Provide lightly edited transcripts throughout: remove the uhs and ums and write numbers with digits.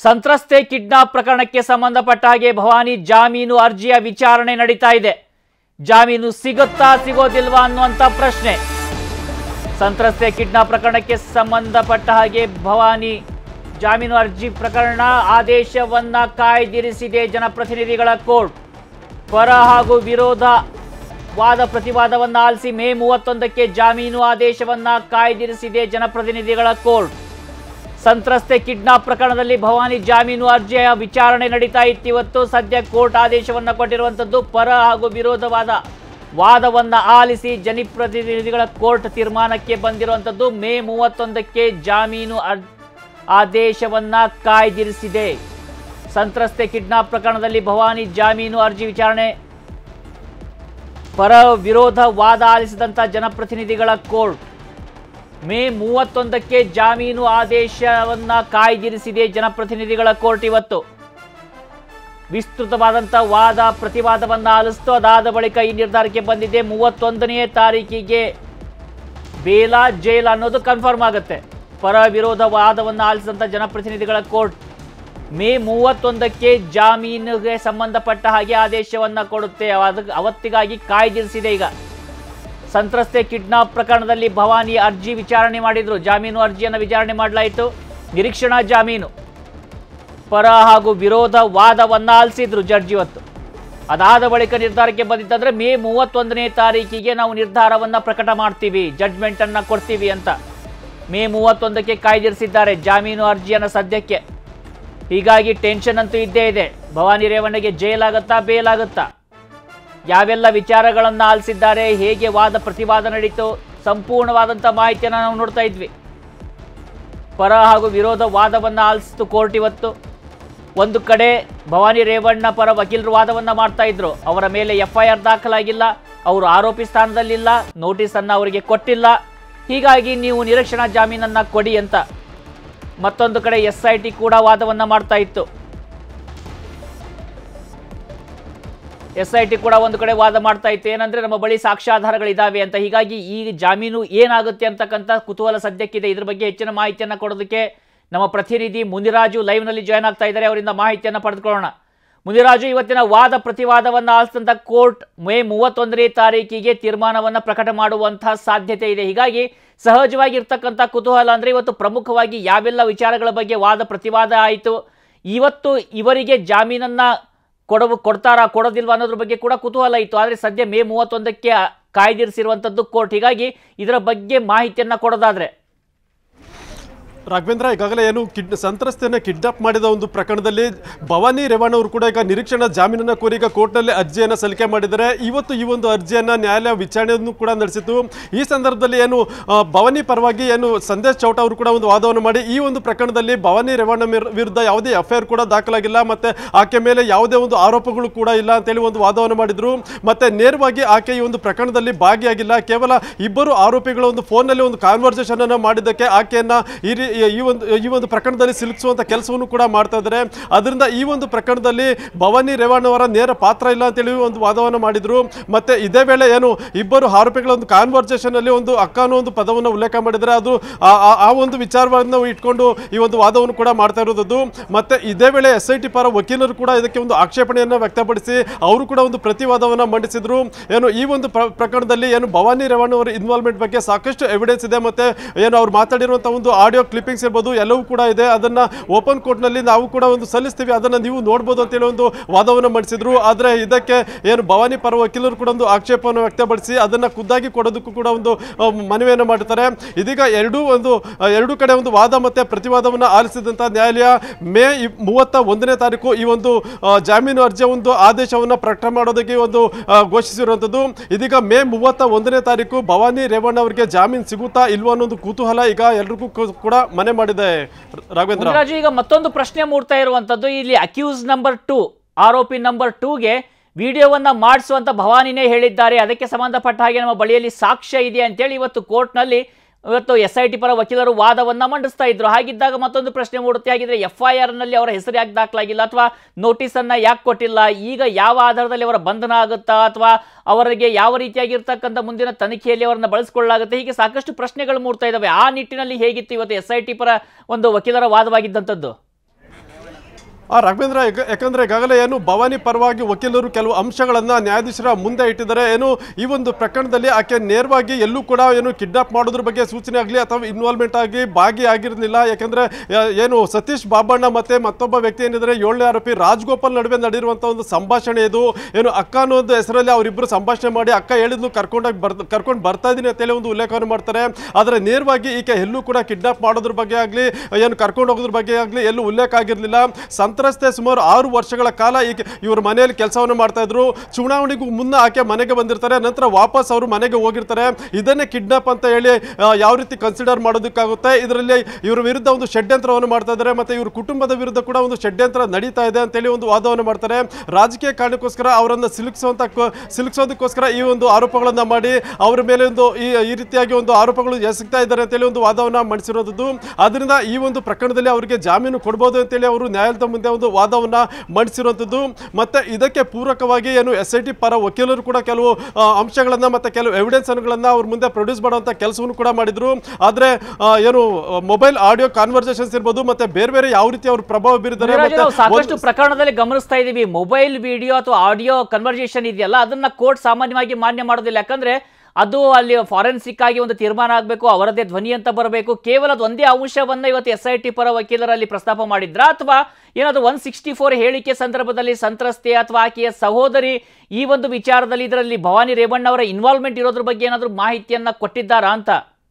ಸಂತ್ರಸ್ತೆ ಕಿಡ್ನಾಪ್ ಪ್ರಕರಣಕ್ಕೆ ಸಂಬಂಧಪಟ್ಟ ಹಾಗೆ ಭವಾನಿ ಜಾಮೀನು ಅರ್ಜಿಯ ವಿಚಾರಣೆ ನಡೀತಾ ಇದೆ. ಜಾಮೀನು ಸಿಗುತ್ತಾ ಸಿಗೋದಿಲ್ವಾ ಅನ್ನುವಂತ ಪ್ರಶ್ನೆ. ಸಂತ್ರಸ್ತೆ ಕಿಡ್ನಾಪ್ ಪ್ರಕರಣಕ್ಕೆ ಸಂಬಂಧಪಟ್ಟ ಹಾಗೆ ಭವಾನಿ ಜಾಮೀನು ಅರ್ಜಿ ಪ್ರಕರಣ ಆದೇಶವನ್ನ ಕಾಯ್ದಿರಿಸಿದೆ ಜನಪ್ರತಿನಿಧಿಗಳ ಕೋರ್ಟ್. ಪರ ಹಾಗೂ ವಿರೋಧ ವಾದ ಪ್ರತಿವಾದವನ್ನ ಆಲಿಸಿ ಮೇ 31ಕ್ಕೆ ಜಾಮೀನು ಆದೇಶವನ್ನ ಕಾಯ್ದಿರಿಸಿದೆ ಜನಪ್ರತಿನಿಧಿಗಳ ಕೋರ್ಟ್. ಸಂತ್ರಸ್ತೆ ಕಿಡ್ನಾಪ್ ಪ್ರಕರಣದಲ್ಲಿ ಭವಾನಿ ಜಾಮೀನು ಅರ್ಜಿಯ ವಿಚಾರಣೆ ನಡೀತಾ ಇತ್ತು ಇವತ್ತು. ಸದ್ಯ ಕೋರ್ಟ್ ಆದೇಶವನ್ನ ಕೊಟ್ಟಿರುವಂತದ್ದು. ಪರ ಹಾಗೂ ವಿರೋಧವಾದ ವಾದವನ್ನ ಆಲಿಸಿ ಜನಪ್ರತಿನಿಧಿಗಳ ಕೋರ್ಟ್ ತೀರ್ಮಾನಕ್ಕೆ ಬಂದಿರುವಂತದ್ದು. ಮೇ 31ಕ್ಕೆ ಜಾಮೀನು ಆದೇಶವನ್ನ ಕಾಯ್ದಿರಿಸಿದೆ. ಸಂತ್ರಸ್ತೆ ಕಿಡ್ನಾಪ್ ಪ್ರಕರಣದಲ್ಲಿ ಭವಾನಿ ಜಾಮೀನು ಅರ್ಜಿ ವಿಚಾರಣೆ ಪರ ವಿರೋಧ ವಾದ ಆಲಿಸಿದಂತ ಜನಪ್ರತಿನಿಧಿಗಳ ಕೋರ್ಟ್ ಮೇ 31ಕ್ಕೆ ಜಾಮೀನು ಆದೇಶವನ್ನ ಕಾಯ್ದಿರಿಸಿದೆ ಜನಪ್ರತಿನಿಧಿಗಳ ಕೋರ್ಟ್. ಇವತ್ತು ವಿಸ್ತೃತವಾದಂಥ ವಾದ ಪ್ರತಿವಾದವನ್ನ ಆಲಿಸ್ತು. ಅದಾದ ಬಳಿಕ ಈ ನಿರ್ಧಾರಕ್ಕೆ ಬಂದಿದೆ. 31ನೇ ತಾರೀಕಿಗೆ ಬೇಲ ಜೈಲ್ ಅನ್ನೋದು ಕನ್ಫರ್ಮ್ ಆಗುತ್ತೆ. ಪರ ವಿರೋಧ ವಾದವನ್ನು ಆಲಿಸಿದಂಥ ಜನಪ್ರತಿನಿಧಿಗಳ ಕೋರ್ಟ್ ಮೇ 31ಕ್ಕೆ ಜಾಮೀನಿಗೆ ಸಂಬಂಧಪಟ್ಟ ಹಾಗೆ ಆದೇಶವನ್ನ ಕೊಡುತ್ತೆ. ಅವತ್ತಿಗಾಗಿ ಕಾಯ್ದಿರಿಸಿದೆ. ಈಗ ಸಂತ್ರಸ್ತೆ ಕಿಡ್ನಾಪ್ ಪ್ರಕರಣದಲ್ಲಿ ಭವಾನಿ ಅರ್ಜಿ ವಿಚಾರಣೆ ಮಾಡಿದ್ರು. ಜಾಮೀನು ಅರ್ಜಿಯನ್ನು ವಿಚಾರಣೆ ಮಾಡಲಾಯಿತು. ನಿರೀಕ್ಷಣಾ ಜಾಮೀನು ಪರ ಹಾಗೂ ವಿರೋಧ ವಾದವನ್ನ ಆಲಿಸಿದ್ರು ಜಡ್ಜ್ ಇವತ್ತು. ಅದಾದ ಬಳಿಕ ನಿರ್ಧಾರಕ್ಕೆ ಬಂದಿತ್ತಂದ್ರೆ ಮೇ 31ನೇ ತಾರೀಕಿಗೆ ನಾವು ನಿರ್ಧಾರವನ್ನ ಪ್ರಕಟ ಮಾಡ್ತೀವಿ, ಜಡ್ಜ್ಮೆಂಟ್ ಅನ್ನ ಕೊಡ್ತೀವಿ ಅಂತ ಮೇ 31ಕ್ಕೆ ಕಾಯ್ದಿರಿಸಿದ್ದಾರೆ ಜಾಮೀನು ಅರ್ಜಿಯನ್ನು ಸದ್ಯಕ್ಕೆ. ಹೀಗಾಗಿ ಟೆನ್ಷನ್ ಅಂತೂ ಇದ್ದೇ ಇದೆ. ಭವಾನಿ ರೇವಣ್ಣಗೆ ಜೈಲ್ ಆಗುತ್ತಾ ಬೇಲ್ ಆಗುತ್ತಾ, ಯಾವೆಲ್ಲ ವಿಚಾರಗಳನ್ನು ಆಲಿಸಿದ್ದಾರೆ, ಹೇಗೆ ವಾದ ಪ್ರತಿವಾದ ನಡೀತು, ಸಂಪೂರ್ಣವಾದಂಥ ಮಾಹಿತಿಯನ್ನು ನಾವು ನೋಡ್ತಾ ಇದ್ವಿ. ಪರ ಹಾಗೂ ವಿರೋಧ ವಾದವನ್ನು ಆಲಿಸಿತು ಕೋರ್ಟ್ ಇವತ್ತು. ಒಂದು ಕಡೆ ಭವಾನಿ ರೇವಣ್ಣ ಪರ ವಕೀಲರು ವಾದವನ್ನು ಮಾಡ್ತಾ ಇದ್ರು. ಅವರ ಮೇಲೆ FIR ದಾಖಲಾಗಿಲ್ಲ, ಅವರು ಆರೋಪಿ ಸ್ಥಾನದಲ್ಲಿಲ್ಲ, ನೋಟಿಸನ್ನು ಅವರಿಗೆ ಕೊಟ್ಟಿಲ್ಲ, ಹೀಗಾಗಿ ನೀವು ನಿರೀಕ್ಷಣಾ ಜಾಮೀನನ್ನು ಕೊಡಿ ಅಂತ. ಮತ್ತೊಂದು ಕಡೆ SIT ಕೂಡ ವಾದವನ್ನು ಮಾಡ್ತಾ ಇತ್ತು. SIT ಕೂಡ ಒಂದು ಕಡೆ ವಾದ ಮಾಡ್ತಾ ಇತ್ತು, ಏನಂದ್ರೆ ನಮ್ಮ ಬಳಿ ಸಾಕ್ಷ್ಯಾಧಾರಗಳಿದ್ದಾವೆ ಅಂತ. ಹೀಗಾಗಿ ಈ ಜಾಮೀನು ಏನಾಗುತ್ತೆ ಅಂತಕ್ಕಂಥ ಕುತೂಹಲ ಸದ್ಯಕ್ಕಿದೆ. ಇದ್ರ ಬಗ್ಗೆ ಹೆಚ್ಚಿನ ಮಾಹಿತಿಯನ್ನು ಕೊಡೋದಕ್ಕೆ ನಮ್ಮ ಪ್ರತಿನಿಧಿ ಮುನಿರಾಜು ಲೈವ್ನಲ್ಲಿ ಜಾಯ್ನ್ ಆಗ್ತಾ ಇದ್ದಾರೆ. ಅವರಿಂದ ಮಾಹಿತಿಯನ್ನು ಪಡೆದುಕೊಳ್ಳೋಣ. ಮುನಿರಾಜು, ಇವತ್ತಿನ ವಾದ ಪ್ರತಿವಾದವನ್ನು ಆಲಿಸಿದಂಥ ಕೋರ್ಟ್ ಮೇ 31ನೇ ತಾರೀಕಿಗೆ ತೀರ್ಮಾನವನ್ನು ಪ್ರಕಟ ಮಾಡುವಂತಹ ಸಾಧ್ಯತೆ ಇದೆ. ಹೀಗಾಗಿ ಸಹಜವಾಗಿ ಇರ್ತಕ್ಕಂಥ ಕುತೂಹಲ ಅಂದರೆ ಇವತ್ತು ಪ್ರಮುಖವಾಗಿ ಯಾವೆಲ್ಲ ವಿಚಾರಗಳ ಬಗ್ಗೆ ವಾದ ಪ್ರತಿವಾದ ಆಯಿತು, ಇವತ್ತು ಇವರಿಗೆ ಜಾಮೀನನ್ನು ಕೊಡ್ತಾರಾ ಕೊಡೋದಿಲ್ವಾ ಅನ್ನೋದ್ರ ಬಗ್ಗೆ ಕೂಡ ಕುತೂಹಲ ಇತ್ತು. ಆದರೆ ಸದ್ಯ ಮೇ 31ಕ್ಕೆ ಕಾಯ್ದಿರಿಸಿರುವಂಥದ್ದು ಕೋರ್ಟ್. ಹೀಗಾಗಿ ಇದರ ಬಗ್ಗೆ ಮಾಹಿತಿಯನ್ನು ಕೊಡೋದಾದ್ರೆ ರಾಘವೇಂದ್ರ, ಈಗಾಗಲೇ ಏನು ಸಂತ್ರಸ್ತೆಯನ್ನು ಕಿಡ್ನಾಪ್ ಮಾಡಿದ ಒಂದು ಪ್ರಕರಣದಲ್ಲಿ ಭವಾನಿ ರೇವಣ್ಣ ಅವರು ಕೂಡ ಈಗ ನಿರೀಕ್ಷಣಾ ಜಾಮೀನನ್ನು ಕೋರಿ ಈಗ ಕೋರ್ಟ್ನಲ್ಲಿ ಅರ್ಜಿಯನ್ನು ಸಲ್ಲಿಕೆ ಮಾಡಿದ್ದಾರೆ. ಇವತ್ತು ಈ ಒಂದು ಅರ್ಜಿಯನ್ನು ನ್ಯಾಯಾಲಯ ವಿಚಾರಣೆಯನ್ನು ಕೂಡ ನಡೆಸಿತು. ಈ ಸಂದರ್ಭದಲ್ಲಿ ಏನು ಭವಾನಿ ಪರವಾಗಿ ಏನು ಸಂದೇಶ್ ಚೌಟ ಅವರು ಕೂಡ ಒಂದು ವಾದವನ್ನು ಮಾಡಿ ಈ ಒಂದು ಪ್ರಕರಣದಲ್ಲಿ ಭವಾನಿ ರೇವಣ್ಣ ವಿರುದ್ಧ ಯಾವುದೇ FIR ಕೂಡ ದಾಖಲಾಗಿಲ್ಲ, ಮತ್ತೆ ಆಕೆ ಮೇಲೆ ಯಾವುದೇ ಒಂದು ಆರೋಪಗಳು ಕೂಡ ಇಲ್ಲ ಅಂತೇಳಿ ಒಂದು ವಾದವನ್ನು ಮಾಡಿದ್ರು. ಮತ್ತೆ ನೇರವಾಗಿ ಆಕೆ ಈ ಒಂದು ಪ್ರಕರಣದಲ್ಲಿ ಭಾಗಿಯಾಗಿಲ್ಲ, ಕೇವಲ ಇಬ್ಬರು ಆರೋಪಿಗಳ ಒಂದು ಫೋನ್ನಲ್ಲಿ ಒಂದು ಕಾನ್ವರ್ಸೇಷನ್ ಅನ್ನು ಮಾಡಿದ್ದಕ್ಕೆ ಆಕೆಯನ್ನ ಈ ಒಂದು ಪ್ರಕರಣದಲ್ಲಿ ಸಿಲುಕಿಸುವಂತ ಕೆಲಸವನ್ನು ಕೂಡ ಮಾಡ್ತಾ ಇದ್ದಾರೆ. ಅದರಿಂದ ಈ ಒಂದು ಪ್ರಕರಣದಲ್ಲಿ ಭವಾನಿ ರೇವಣ್ಣ ಅವರ ನೇರ ಪಾತ್ರ ಇಲ್ಲ ಅಂತೇಳಿ ಒಂದು ವಾದವನ್ನು ಮಾಡಿದ್ರು. ಮತ್ತೆ ಇದೇ ವೇಳೆ ಏನು ಇಬ್ಬರು ಆರೋಪಿಗಳ ಒಂದು ಕಾನ್ವರ್ಸೇಷನ್ ಅಲ್ಲಿ ಒಂದು ಅಕ್ಕ ಅನ್ನೋ ಒಂದು ಪದವನ್ನು ಉಲ್ಲೇಖ ಮಾಡಿದರೆ ಅದು ಆ ಒಂದು ವಿಚಾರವನ್ನು ಇಟ್ಕೊಂಡು ಈ ಒಂದು ವಾದವನ್ನು ಕೂಡ ಮಾಡ್ತಾ ಇರೋದು. ಮತ್ತೆ ಇದೇ ವೇಳೆ SIT ಪರ ವಕೀಲರು ಕೂಡ ಇದಕ್ಕೆ ಒಂದು ಆಕ್ಷೇಪಣೆಯನ್ನು ವ್ಯಕ್ತಪಡಿಸಿ ಅವರು ಕೂಡ ಒಂದು ಪ್ರತಿವಾದವನ್ನು ಮಂಡಿಸಿದ್ರು. ಏನು ಈ ಒಂದು ಪ್ರಕರಣದಲ್ಲಿ ಏನು ಭವಾನಿ ರೇವಣ್ಣ ಅವರ ಇನ್ವಾಲ್ವ್ಮೆಂಟ್ ಬಗ್ಗೆ ಸಾಕಷ್ಟು ಎವಿಡೆನ್ಸ್ ಇದೆ, ಮತ್ತೆ ಏನು ಅವ್ರು ಮಾತಾಡಿರುವಂತಹ ಒಂದು ಆಡಿಯೋ ಕ್ಲಿಪ್ಪಿಂಗ್ಸ್ ಇರ್ಬೋದು ಎಲ್ಲವೂ ಕೂಡ ಇದೆ. ಅದನ್ನ ಓಪನ್ ಕೋರ್ಟ್ ನಲ್ಲಿ ನಾವು ಕೂಡ ಒಂದು ಸಲ್ಲಿಸ್ತೀವಿ, ಅದನ್ನ ನೀವು ನೋಡಬಹುದು ಅಂತೇಳಿ ಒಂದು ವಾದವನ್ನು ಮಂಡಿಸಿದ್ರು. ಆದ್ರೆ ಇದಕ್ಕೆ ಏನು ಭವಾನಿ ಪರ ವಕೀಲರು ಕೂಡ ಒಂದು ಆಕ್ಷೇಪವನ್ನು ವ್ಯಕ್ತಪಡಿಸಿ ಅದನ್ನ ಖುದ್ದಾಗಿ ಕೊಡೋದಕ್ಕೂ ಕೂಡ ಒಂದು ಮನವಿಯನ್ನು ಮಾಡುತ್ತಾರೆ. ಇದೀಗ ಎರಡು ಕಡೆ ಒಂದು ವಾದ ಮತ್ತೆ ಪ್ರತಿವಾದವನ್ನು ಆಲಿಸಿದಂತ ನ್ಯಾಯಾಲಯ ಮೇ 31ನೇ ತಾರೀಕು ಈ ಒಂದು ಜಾಮೀನು ಅರ್ಜಿಯ ಒಂದು ಆದೇಶವನ್ನು ಪ್ರಕಟ ಮಾಡೋದಕ್ಕೆ ಒಂದು ಘೋಷಿಸಿರುವಂತದ್ದು. ಇದೀಗ ಮೇ 31ನೇ ತಾರೀಕು ಭವಾನಿ ರೇವಣ್ಣ ಅವರಿಗೆ ಜಾಮೀನು ಸಿಗುತ್ತಾ ಇಲ್ವಾ ಅನ್ನೋ ಒಂದು ಕುತೂಹಲ ಈಗ ಎಲ್ರಿಗೂ ಕೂಡ ಮನೆ ಮಾಡಿದೆ. ರಾಘವೇಂದ್ರ, ಈಗ ಮತ್ತೊಂದು ಪ್ರಶ್ನೆ ಮೂಡ್ತಾ ಇರುವಂತದ್ದು, ಇಲ್ಲಿ ಅಕ್ಯೂಸ್ ನಂಬರ್ 2 ಆರೋಪಿ ನಂಬರ್ 2ಗೆ ವಿಡಿಯೋವನ್ನ ಮಾಡಿಸುವಂತ ಭವಾನಿನೇ ಹೇಳಿದ್ದಾರೆ. ಅದಕ್ಕೆ ಸಂಬಂಧಪಟ್ಟ ಹಾಗೆ ನಮ್ಮ ಬಳಿಯಲ್ಲಿ ಸಾಕ್ಷ್ಯ ಇದೆ ಅಂತೇಳಿ ಇವತ್ತು ಕೋರ್ಟ್ನಲ್ಲಿ SIT ಪರ ವಕೀಲರು ವಾದವನ್ನ ಮಂಡಿಸ್ತಾ ಇದ್ರು. ಹಾಗಿದ್ದಾಗ ಮತ್ತೊಂದು ಪ್ರಶ್ನೆ ಮೂಡುತ್ತೆ, ಆಗಿದ್ರೆ FIR ನಲ್ಲಿ ಅವರ ಹೆಸರು ಯಾಕೆ ದಾಖಲಾಗಿಲ್ಲ ಅಥವಾ ನೋಟಿಸ್ ಅನ್ನ ಯಾಕೆ ಕೊಟ್ಟಿಲ್ಲ, ಈಗ ಯಾವ ಆಧಾರದಲ್ಲಿ ಅವರ ಬಂಧನ ಆಗುತ್ತಾ ಅಥವಾ ಅವರಿಗೆ ಯಾವ ರೀತಿಯಾಗಿರ್ತಕ್ಕಂಥ ಮುಂದಿನ ತನಿಖೆಯಲ್ಲಿ ಅವರನ್ನ ಬಳಸಿಕೊಳ್ಳಲಾಗುತ್ತೆ, ಹೀಗೆ ಸಾಕಷ್ಟು ಪ್ರಶ್ನೆಗಳು ಮೂಡ್ತಾ ಇದ್ದಾವೆ. ಆ ನಿಟ್ಟಿನಲ್ಲಿ ಹೇಗಿತ್ತು ಇವತ್ತು SIT ಪರ ಒಂದು ವಕೀಲರ ವಾದವಾಗಿದ್ದಂಥದ್ದು? ರಾಘವೇಂದ್ರ, ಯಾಕಂದ್ರೆ ಈಗಾಗಲೇ ಏನು ಭವಾನಿ ಪರವಾಗಿ ವಕೀಲರು ಕೆಲವು ಅಂಶಗಳನ್ನ ನ್ಯಾಯಾಧೀಶರ ಮುಂದೆ ಇಟ್ಟಿದ್ದಾರೆ. ಏನು ಈ ಒಂದು ಪ್ರಕರಣದಲ್ಲಿ ಆಕೆ ನೇರವಾಗಿ ಎಲ್ಲೂ ಕೂಡ ಏನು ಕಿಡ್ನಾಪ್ ಮಾಡೋದ್ರ ಬಗ್ಗೆ ಸೂಚನೆ ಆಗಲಿ ಅಥವಾ ಇನ್ವಾಲ್ವ್ಮೆಂಟ್ ಆಗಿ ಭಾಗಿಯಾಗಿರಲಿಲ್ಲ. ಯಾಕಂದ್ರೆ ಏನು ಸತೀಶ್ ಬಾಬಣ್ಣ ಮತ್ತೆ ಮತ್ತೊಬ್ಬ ವ್ಯಕ್ತಿ ಏನಿದ್ದಾರೆ 7ನೇ ಆರೋಪಿ ರಾಜ್ಗೋಪಾಲ್ ನಡುವೆ ನಡೆದಿರುವಂತಹ ಒಂದು ಸಂಭಾಷಣೆ ಇದು. ಏನು ಅಕ್ಕ ಅನ್ನೋ ಒಂದು ಹೆಸರಲ್ಲಿ ಅವರಿಬ್ಬರು ಸಂಭಾಷಣೆ ಮಾಡಿ ಅಕ್ಕ ಹೇಳಿದ್ಲು ಕರ್ಕೊಂಡು ಬರ್ತಾ ಇದೀನಿ ಅಂತೇಳಿ ಒಂದು ಉಲ್ಲೇಖವನ್ನು ಮಾಡ್ತಾರೆ. ಆದರೆ ನೇರವಾಗಿ ಈಕೆ ಎಲ್ಲೂ ಕೂಡ ಕಿಡ್ನಾಪ್ ಮಾಡೋದ್ರ ಬಗ್ಗೆ ಆಗಲಿ ಏನು ಕರ್ಕೊಂಡು ಹೋಗೋದ್ರ ಬಗ್ಗೆ ಆಗಲಿ ಎಲ್ಲೂ ಉಲ್ಲೇಖ ಆಗಿರಲಿಲ್ಲ. ಸಂತ್ರಸ್ತೆ ಸುಮಾರು 6 ವರ್ಷಗಳ ಕಾಲ ಇವ್ರ ಮನೆಯಲ್ಲಿ ಕೆಲಸವನ್ನು ಮಾಡ್ತಾ ಇದ್ರು. ಚುನಾವಣೆಗೂ ಮುನ್ನ ಆಕೆ ಮನೆಗೆ ಬಂದಿರ್ತಾರೆ, ನಂತರ ವಾಪಸ್ ಅವರು ಮನೆಗೆ ಹೋಗಿರ್ತಾರೆ. ಇದನ್ನೇ ಕಿಡ್ನಾಪ್ ಅಂತ ಹೇಳಿ ಯಾವ ರೀತಿ ಕನ್ಸಿಡರ್ ಮಾಡೋದಕ್ಕಾಗುತ್ತೆ? ಇದರಲ್ಲಿ ಇವರ ವಿರುದ್ಧ ಒಂದು ಷಡ್ಯಂತ್ರವನ್ನು ಮಾಡ್ತಾ ಇದ್ದಾರೆ, ಮತ್ತೆ ಇವ್ರ ಕುಟುಂಬದ ವಿರುದ್ಧ ಕೂಡ ಒಂದು ಷಡ್ಯಂತ್ರ ನಡೀತಾ ಇದೆ ಅಂತೇಳಿ ಒಂದು ವಾದವನ್ನು ಮಾಡ್ತಾರೆ. ರಾಜಕೀಯ ಕಾರಣಕ್ಕೋಸ್ಕರ ಅವರನ್ನು ಸಿಲುಕಿಸೋದಕ್ಕೋಸ್ಕರ ಈ ಒಂದು ಆರೋಪಗಳನ್ನ ಮಾಡಿ ಅವರ ಮೇಲೆ ಒಂದು ಈ ರೀತಿಯಾಗಿ ಒಂದು ಆರೋಪಗಳು ಎಸಗ್ತಾ ಇದ್ದಾರೆ ಅಂತೇಳಿ ಒಂದು ವಾದವನ್ನ ಮಂಡಿಸಿರೋದು. ಆದ್ರಿಂದ ಈ ಒಂದು ಪ್ರಕರಣದಲ್ಲಿ ಅವರಿಗೆ ಜಾಮೀನು ಕೊಡಬಹುದು ಅಂತೇಳಿ ಅವರು ನ್ಯಾಯಾಲಯದ ಮುಂದೆ ಒಂದು ವಾದವನ್ನ ಮಂಡಿಸಿರುವಂತದ್ದು. ಮತ್ತೆ ಇದಕ್ಕೆ ಪೂರಕವಾಗಿ ಏನು SIT ಪರ ವಕೀಲರು ಕೂಡ ಕೆಲವು ಅಂಶಗಳನ್ನ ಮತ್ತೆ ಕೆಲವು ಎವಿಡೆನ್ಸ್ ಗಳನ್ನ ಅವ್ರ ಮುಂದೆ ಪ್ರೊಡ್ಯೂಸ್ ಮಾಡುವಂತ ಕೆಲಸವನ್ನು ಕೂಡ ಮಾಡಿದ್ರು. ಆದ್ರೆ ಏನು ಮೊಬೈಲ್ ಆಡಿಯೋ ಕಾನ್ವರ್ಸೇಷನ್ಸ್ ಇರ್ಬೋದು, ಮತ್ತೆ ಬೇರೆ ಯಾವ ರೀತಿ ಅವರು ಪ್ರಭಾವ ಬೀರಿದ್ದಾರೆ ಸಾಕಷ್ಟು ಪ್ರಕರಣದಲ್ಲಿ ಗಮನಿಸ್ತಾ ಇದೀವಿ. ಮೊಬೈಲ್ ವಿಡಿಯೋ ಅಥವಾ ಆಡಿಯೋ ಕನ್ವರ್ಸೇಷನ್ ಇದೆಯಲ್ಲ, ಅದನ್ನ ಕೋರ್ಟ್ ಸಾಮಾನ್ಯವಾಗಿ ಮಾನ್ಯ ಮಾಡೋದಿಲ್ಲ. ಯಾಕಂದ್ರೆ ಅದು ಅಲ್ಲಿ ಫಾರೆನ್ಸಿಕ್ ಆಗಿ ಒಂದು ತೀರ್ಮಾನ ಆಗಬೇಕು, ಅವರದೇ ಧ್ವನಿ ಅಂತ ಬರಬೇಕು. ಕೇವಲ ಅದು ಒಂದೇ ಅಂಶವನ್ನ ಇವತ್ತು SIT ಪರ ವಕೀಲರಲ್ಲಿ ಪ್ರಸ್ತಾಪ ಮಾಡಿದ್ರ ಅಥವಾ ಏನಾದ್ರು 164 ಹೇಳಿಕೆ ಸಂದರ್ಭದಲ್ಲಿ ಸಂತ್ರಸ್ತೆ ಅಥವಾ ಆಕೆಯ ಸಹೋದರಿ ಈ ಒಂದು ವಿಚಾರದಲ್ಲಿ ಇದರಲ್ಲಿ ಭವಾನಿ ರೇವಣ್ಣ ಅವರ ಇನ್ವಾಲ್ವ್ಮೆಂಟ್ ಇರೋದ್ರ ಬಗ್ಗೆ ಏನಾದ್ರು ಮಾಹಿತಿಯನ್ನ ಕೊಟ್ಟಿದ್ದಾರಾ ಅಂತ?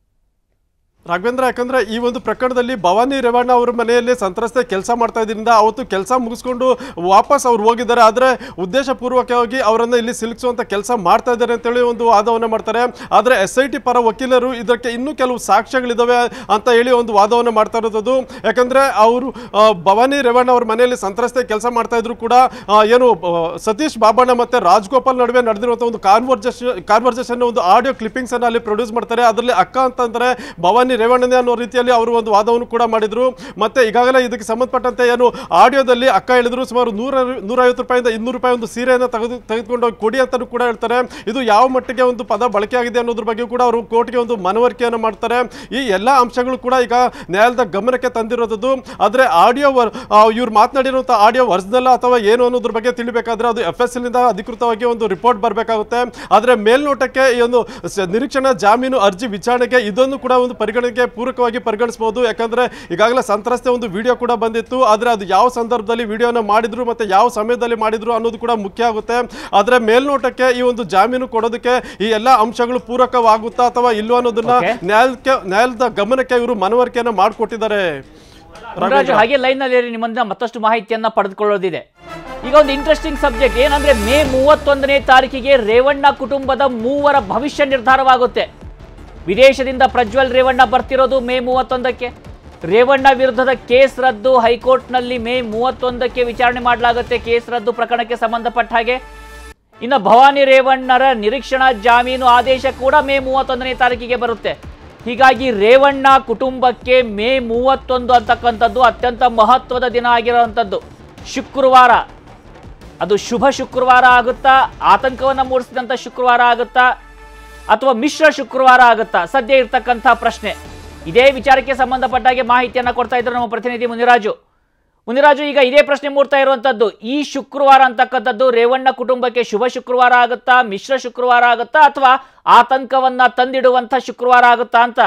ರಾಘವೇಂದ್ರ, ಯಾಕಂದ್ರೆ ಈ ಒಂದು ಪ್ರಕರಣದಲ್ಲಿ ಭವಾನಿ ರೇವಣ್ಣ ಅವರ ಮನೆಯಲ್ಲಿ ಸಂತ್ರಸ್ತೆ ಕೆಲಸ ಮಾಡ್ತಾ ಇದ್ರಿಂದ ಅವತ್ತು ಕೆಲಸ ಮುಗಿಸ್ಕೊಂಡು ವಾಪಸ್ ಅವ್ರು ಹೋಗಿದ್ದಾರೆ. ಆದರೆ ಉದ್ದೇಶಪೂರ್ವಕವಾಗಿ ಅವರನ್ನು ಇಲ್ಲಿ ಸಿಲುಕಿಸುವಂತ ಕೆಲಸ ಮಾಡ್ತಾ ಇದ್ದಾರೆ ಅಂತೇಳಿ ಒಂದು ವಾದವನ್ನು ಮಾಡ್ತಾರೆ. ಆದರೆ SIT ಪರ ವಕೀಲರು ಇದಕ್ಕೆ ಇನ್ನೂ ಕೆಲವು ಸಾಕ್ಷ್ಯಗಳಿದಾವೆ ಅಂತ ಹೇಳಿ ಒಂದು ವಾದವನ್ನು ಮಾಡ್ತಾ ಇರೋದು. ಯಾಕಂದ್ರೆ ಅವರು ಭವಾನಿ ರೇವಣ್ಣ ಅವರ ಮನೆಯಲ್ಲಿ ಸಂತ್ರಸ್ತೆ ಕೆಲಸ ಮಾಡ್ತಾ ಇದ್ರು ಕೂಡ ಏನು ಸತೀಶ್ ಬಾಬಣ್ಣ ಮತ್ತೆ ರಾಜ್ಗೋಪಾಲ್ ನಡುವೆ ನಡೆದಿರುವಂತಹ ಒಂದು ಕಾನ್ವರ್ಸೇಷನ್ ಒಂದು ಆಡಿಯೋ ಕ್ಲಿಪ್ಪಿಂಗ್ಸ್ ಅನ್ನ ಅಲ್ಲಿ ಪ್ರೊಡ್ಯೂಸ್ ಮಾಡ್ತಾರೆ. ಅದರಲ್ಲಿ ಅಕ್ಕ ಅಂತಂದ್ರೆ ಭವಾನಿ ರೇವಣ್ಣನೇ ಅನ್ನೋ ರೀತಿಯಲ್ಲಿ ಅವರು ಒಂದು ವಾದವನ್ನು ಕೂಡ ಮಾಡಿದ್ರು. ಮತ್ತೆ ಈಗಾಗಲೇ ಇದಕ್ಕೆ ಸಂಬಂಧಪಟ್ಟಂತೆ ಏನು ಆಡಿಯೋದಲ್ಲಿ ಅಕ್ಕ ಹೇಳಿದ್ರು ಸುಮಾರು 150 ರೂಪಾಯಿಂದ 200 ರೂಪಾಯಿ ಒಂದು ಸೀರೆಯನ್ನು ತೆಗೆದುಕೊಂಡು ಹೋಗಿ ಕೊಡಿ ಅಂತಾನು ಕೂಡ ಹೇಳ್ತಾರೆ. ಇದು ಯಾವ ಮಟ್ಟಿಗೆ ಒಂದು ಪದ ಬಳಕೆ ಆಗಿದೆ ಅನ್ನೋದ್ರ ಬಗ್ಗೆ ಕೂಡ ಅವರು ಕೋರ್ಟ್ಗೆ ಒಂದು ಮನವರಿಕೆಯನ್ನು ಮಾಡ್ತಾರೆ. ಈ ಎಲ್ಲಾ ಅಂಶಗಳು ಕೂಡ ಈಗ ನ್ಯಾಯಾಲಯದ ಗಮನಕ್ಕೆ ತಂದಿರೋದು. ಆದ್ರೆ ಆಡಿಯೋ ಇವ್ರು ಮಾತನಾಡಿರುವಂತಹ ಆಡಿಯೋ ಒರಿಜಿನಲ್ ಅಥವಾ ಏನು ಅನ್ನೋದ್ರ ಬಗ್ಗೆ ತಿಳಿಬೇಕಾದ್ರೆ ಅದು FSL ನಿಂದ ಅಧಿಕೃತವಾಗಿ ಒಂದು ರಿಪೋರ್ಟ್ ಬರಬೇಕಾಗುತ್ತೆ. ಆದ್ರೆ ಮೇಲ್ನೋಟಕ್ಕೆ ಈ ಒಂದು ನಿರೀಕ್ಷಣಾ ಜಾಮೀನು ಅರ್ಜಿ ವಿಚಾರಣೆಗೆ ಇದನ್ನು ಕೂಡ ಒಂದು ಪರಿಗಣನೆಗೆ ಪೂರಕವಾಗಿ ಪರಿಗಣಿಸಬಹುದು. ಯಾಕಂದ್ರೆ ಈಗಾಗಲೇ ಸಂತ್ರಸ್ತೆ ಒಂದು ವಿಡಿಯೋ ಕೂಡ ಬಂದಿತ್ತು. ಆದ್ರೆ ಅದು ಯಾವ ಸಂದರ್ಭದಲ್ಲಿ ವಿಡಿಯೋನ ಮಾಡಿದ್ರು ಮತ್ತೆ ಯಾವ ಸಮಯದಲ್ಲಿ ಮಾಡಿದ್ರು ಅನ್ನೋದು ಕೂಡ ಮುಖ್ಯ ಆಗುತ್ತೆ. ಆದ್ರೆ ಮೇಲ್ನೋಟಕ್ಕೆ ಈ ಒಂದು ಜಾಮೀನು ಕೊಡೋದಕ್ಕೆ ಈ ಎಲ್ಲಾ ಅಂಶಗಳು ಪೂರಕವಾಗುತ್ತಾ ಅಥವಾ ಇಲ್ವಾ ಅನ್ನೋದನ್ನ ನ್ಯಾಯಾಲಯದ ಗಮನಕ್ಕೆ ಇವರು ಮನವರಿಕೆಯನ್ನ ಮಾಡಿಕೊಟ್ಟಿದ್ದಾರೆ. ಹಾಗೆ ಲೈನ್ ನಲ್ಲಿ ನಿಮ್ಮಿಂದ ಮತ್ತಷ್ಟು ಮಾಹಿತಿಯನ್ನ ಪಡೆದುಕೊಳ್ಳೋದಿದೆ. ಈಗ ಒಂದು ಇಂಟ್ರೆಸ್ಟಿಂಗ್ ಸಬ್ಜೆಕ್ಟ್ ಏನಂದ್ರೆ ಮೇ 31ನೇ ತಾರೀಕಿಗೆ ರೇವಣ್ಣ ಕುಟುಂಬದ 3 ಭವಿಷ್ಯ ನಿರ್ಧಾರವಾಗುತ್ತೆ. ವಿದೇಶದಿಂದ ಪ್ರಜ್ವಲ್ ರೇವಣ್ಣ ಬರ್ತಿರೋದು ಮೇ 31ಕ್ಕೆ. ರೇವಣ್ಣ ವಿರುದ್ಧದ ಕೇಸ್ ರದ್ದು ಹೈಕೋರ್ಟ್ನಲ್ಲಿ ಮೇ 31ಕ್ಕೆ ವಿಚಾರಣೆ ಮಾಡಲಾಗುತ್ತೆ. ಕೇಸ್ ರದ್ದು ಪ್ರಕರಣಕ್ಕೆ ಸಂಬಂಧಪಟ್ಟ ಹಾಗೆ ಇನ್ನು ಭವಾನಿ ರೇವಣ್ಣರ ನಿರೀಕ್ಷಣಾ ಜಾಮೀನು ಆದೇಶ ಕೂಡ ಮೇ 31ನೇ ತಾರೀಕಿಗೆ ಬರುತ್ತೆ. ಹೀಗಾಗಿ ರೇವಣ್ಣ ಕುಟುಂಬಕ್ಕೆ ಮೇ 31 ಅಂತಕ್ಕಂಥದ್ದು ಅತ್ಯಂತ ಮಹತ್ವದ ದಿನ ಆಗಿರುವಂಥದ್ದು. ಶುಕ್ರವಾರ, ಅದು ಶುಭ ಶುಕ್ರವಾರ ಆಗುತ್ತಾ, ಆತಂಕವನ್ನು ಮೂಡಿಸಿದಂಥ ಶುಕ್ರವಾರ ಆಗುತ್ತಾ ಅಥವಾ ಮಿಶ್ರ ಶುಕ್ರವಾರ ಆಗುತ್ತಾ? ಸದ್ಯ ಇರ್ತಕ್ಕಂಥ ಪ್ರಶ್ನೆ. ಇದೇ ವಿಚಾರಕ್ಕೆ ಸಂಬಂಧಪಟ್ಟಾಗೆ ಮಾಹಿತಿಯನ್ನು ಕೊಡ್ತಾ ಇದ್ರು ನಮ್ಮ ಪ್ರತಿನಿಧಿ ಮುನಿರಾಜು. ಈಗ ಇದೇ ಪ್ರಶ್ನೆ ಮೂಡ್ತಾ ಇರುವಂತದ್ದು, ಈ ಶುಕ್ರವಾರ ಅಂತಕ್ಕಂಥದ್ದು ರೇವಣ್ಣ ಕುಟುಂಬಕ್ಕೆ ಶುಭ ಶುಕ್ರವಾರ ಆಗುತ್ತಾ, ಮಿಶ್ರ ಶುಕ್ರವಾರ ಆಗುತ್ತಾ ಅಥವಾ ಆತಂಕವನ್ನ ತಂದಿಡುವಂತ ಶುಕ್ರವಾರ ಆಗುತ್ತಾ ಅಂತ?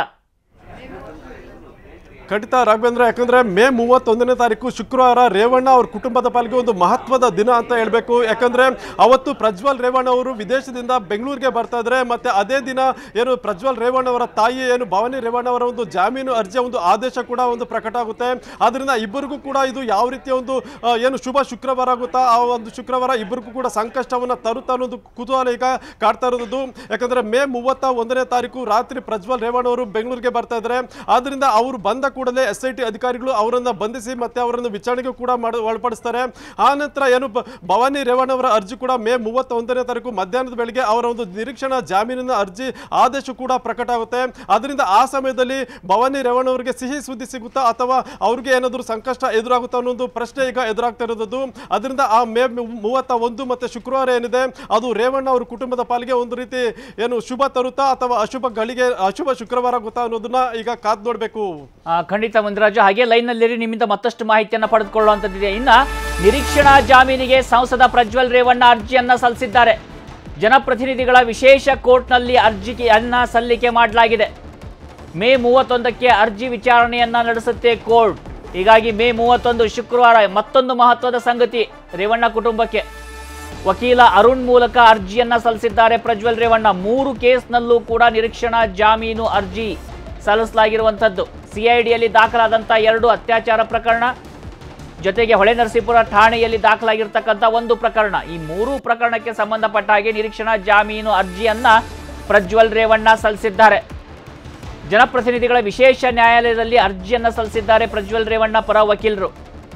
ಖಂಡಿತ ರಾಘವೇಂದ್ರ, ಯಾಕಂದ್ರೆ ಮೇ 31ನೇ ತಾರೀಕು ಶುಕ್ರವಾರ ರೇವಣ್ಣ ಅವ್ರ ಕುಟುಂಬದ ಪಾಲಿಗೆ ಒಂದು ಮಹತ್ವದ ದಿನ ಅಂತ ಹೇಳ್ಬೇಕು. ಯಾಕಂದ್ರೆ ಅವತ್ತು ಪ್ರಜ್ವಲ್ ರೇವಣ್ಣ ಅವರು ವಿದೇಶದಿಂದ ಬೆಂಗಳೂರಿಗೆ ಬರ್ತಾ ಇದ್ರೆ, ಮತ್ತೆ ಅದೇ ದಿನ ಏನು ಪ್ರಜ್ವಲ್ ರೇವಣ್ಣ ಅವರ ತಾಯಿ ಏನು ಭವಾನಿ ರೇವಣ್ಣ ಅವರ ಒಂದು ಜಾಮೀನು ಅರ್ಜಿಯ ಒಂದು ಆದೇಶ ಕೂಡ ಒಂದು ಪ್ರಕಟ ಆಗುತ್ತೆ. ಆದ್ರಿಂದ ಇಬ್ಬರಿಗೂ ಕೂಡ ಇದು ಯಾವ ರೀತಿಯ ಒಂದು ಏನು ಶುಭ ಶುಕ್ರವಾರ ಆಗುತ್ತಾ, ಆ ಒಂದು ಶುಕ್ರವಾರ ಇಬ್ಬರಿಗೂ ಕೂಡ ಸಂಕಷ್ಟವನ್ನ ತರುತ್ತಾ ಅನ್ನೋದು ಕುತೂಹಲ ಈಗ ಕಾಡ್ತಾ ಇರೋದು. ಯಾಕಂದ್ರೆ ಮೇ 31ನೇ ತಾರೀಕು ರಾತ್ರಿ ಪ್ರಜ್ವಲ್ ರೇವಣ್ಣ ಅವರು ಬೆಂಗಳೂರಿಗೆ ಬರ್ತಾ ಇದ್ದಾರೆ. ಆದ್ರಿಂದ ಅವರು ಬಂದ ಕೂಡಲೇ SIT ಅಧಿಕಾರಿಗಳು ಅವರನ್ನ ಬಂಧಿಸಿ ಮತ್ತೆ ಅವರನ್ನು ವಿಚಾರಣೆಗೆ ಕೂಡ ಒಳಪಡಿಸ್ತಾರೆ. ಆ ನಂತರ ಏನು ಭವಾನಿ ರೇವಣ್ಣ ಅವರ ಅರ್ಜಿ ಕೂಡ ಮೇ 31ನೇ ತಾರೀಕು ಮಧ್ಯಾಹ್ನದ ವೇಳೆಗೆ ಅವರ ಒಂದು ನಿರೀಕ್ಷಣಾ ಜಾಮೀನಿನ ಅರ್ಜಿ ಆದೇಶ ಕೂಡ ಪ್ರಕಟ ಆಗುತ್ತೆ. ಅದರಿಂದ ಆ ಸಮಯದಲ್ಲಿ ಭವಾನಿ ರೇವಣ್ಣ ಅವರಿಗೆ ಸಿಹಿ ಸುದ್ದಿ ಸಿಗುತ್ತಾ ಅಥವಾ ಅವ್ರಿಗೆ ಏನಾದರೂ ಸಂಕಷ್ಟ ಎದುರಾಗುತ್ತಾ ಅನ್ನೋ ಪ್ರಶ್ನೆ ಈಗ ಎದುರಾಗ್ತಾ ಇರೋದು. ಅದರಿಂದ ಆ ಮೇ 31 ಮತ್ತೆ ಶುಕ್ರವಾರ ಏನಿದೆ ಅದು ರೇವಣ್ಣ ಅವ್ರ ಕುಟುಂಬದ ಪಾಲಿಗೆ ಒಂದು ರೀತಿ ಏನು ಶುಭ ತರುತ್ತಾ ಅಥವಾ ಅಶುಭ ಶುಕ್ರವಾರ ಆಗುತ್ತಾ ಅನ್ನೋದನ್ನ ಈಗ ಕಾದ್ ನೋಡ್ಬೇಕು. ಖಂಡಿತ ಮುನಿರಾಜು, ಹಾಗೆ ಲೈನ್ನಲ್ಲಿರಿ, ನಿಮ್ಮಿಂದ ಮತ್ತಷ್ಟು ಮಾಹಿತಿಯನ್ನು ಪಡೆದುಕೊಳ್ಳುವಂಥದ್ದಿದೆ. ಇನ್ನು ನಿರೀಕ್ಷಣಾ ಜಾಮೀನಿಗೆ ಸಂಸದ ಪ್ರಜ್ವಲ್ ರೇವಣ್ಣ ಅರ್ಜಿಯನ್ನು ಸಲ್ಲಿಸಿದ್ದಾರೆ. ಜನಪ್ರತಿನಿಧಿಗಳ ವಿಶೇಷ ಕೋರ್ಟ್ನಲ್ಲಿ ಅರ್ಜಿಯನ್ನು ಸಲ್ಲಿಕೆ ಮಾಡಲಾಗಿದೆ. ಮೇ 31ಕ್ಕೆ ಅರ್ಜಿ ವಿಚಾರಣೆಯನ್ನು ನಡೆಸುತ್ತೆ ಕೋರ್ಟ್. ಹೀಗಾಗಿ ಮೇ 31 ಶುಕ್ರವಾರ ಮತ್ತೊಂದು ಮಹತ್ವದ ಸಂಗತಿ ರೇವಣ್ಣ ಕುಟುಂಬಕ್ಕೆ. ವಕೀಲ ಅರುಣ್ ಮೂಲಕ ಅರ್ಜಿಯನ್ನು ಸಲ್ಲಿಸಿದ್ದಾರೆ ಪ್ರಜ್ವಲ್ ರೇವಣ್ಣ. 3 ಕೇಸ್ನಲ್ಲೂ ಕೂಡ ನಿರೀಕ್ಷಣಾ ಜಾಮೀನು ಅರ್ಜಿ ಸಲ್ಲಿಸಲಾಗಿರುವಂಥದ್ದು. ಸಿಐಡಿಯಲ್ಲಿ ದಾಖಲಾದಂಥ 2 ಅತ್ಯಾಚಾರ ಪ್ರಕರಣ, ಜೊತೆಗೆ ಹೊಳೆನರಸೀಪುರ ಠಾಣೆಯಲ್ಲಿ ದಾಖಲಾಗಿರ್ತಕ್ಕಂಥ 1 ಪ್ರಕರಣ. ಈ 3 ಪ್ರಕರಣಕ್ಕೆ ಸಂಬಂಧಪಟ್ಟ ಹಾಗೆ ನಿರೀಕ್ಷಣಾ ಜಾಮೀನು ಅರ್ಜಿಯನ್ನ ಪ್ರಜ್ವಲ್ ರೇವಣ್ಣ ಸಲ್ಲಿಸಿದ್ದಾರೆ. ಜನಪ್ರತಿನಿಧಿಗಳ ವಿಶೇಷ ನ್ಯಾಯಾಲಯದಲ್ಲಿ ಅರ್ಜಿಯನ್ನು ಸಲ್ಲಿಸಿದ್ದಾರೆ ಪ್ರಜ್ವಲ್ ರೇವಣ್ಣ ಪರ ವಕೀಲರು.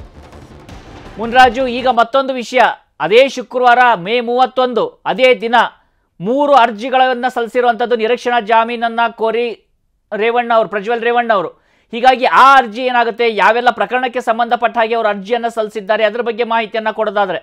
ಮುನ್ರಾಜು, ಈಗ ಮತ್ತೊಂದು ವಿಷಯ, ಅದೇ ಶುಕ್ರವಾರ ಮೇ 31 ಅದೇ ದಿನ 3 ಅರ್ಜಿಗಳನ್ನು ಸಲ್ಲಿಸಿರುವಂಥದ್ದು ನಿರೀಕ್ಷಣಾ ಜಾಮೀನನ್ನ ಕೋರಿ ಪ್ರಜ್ವಲ್ ರೇವಣ್ಣ ಅವರು. ಹೀಗಾಗಿ ಆ ಅರ್ಜಿ ಏನಾಗುತ್ತೆ, ಯಾವೆಲ್ಲ ಪ್ರಕರಣಕ್ಕೆ ಸಂಬಂಧಪಟ್ಟ ಹಾಗೆ ಅವರು ಅರ್ಜಿಯನ್ನು ಸಲ್ಲಿಸಿದ್ದಾರೆ, ಅದರ ಬಗ್ಗೆ ಮಾಹಿತಿಯನ್ನು ಕೊಡೋದಾದ್ರೆ.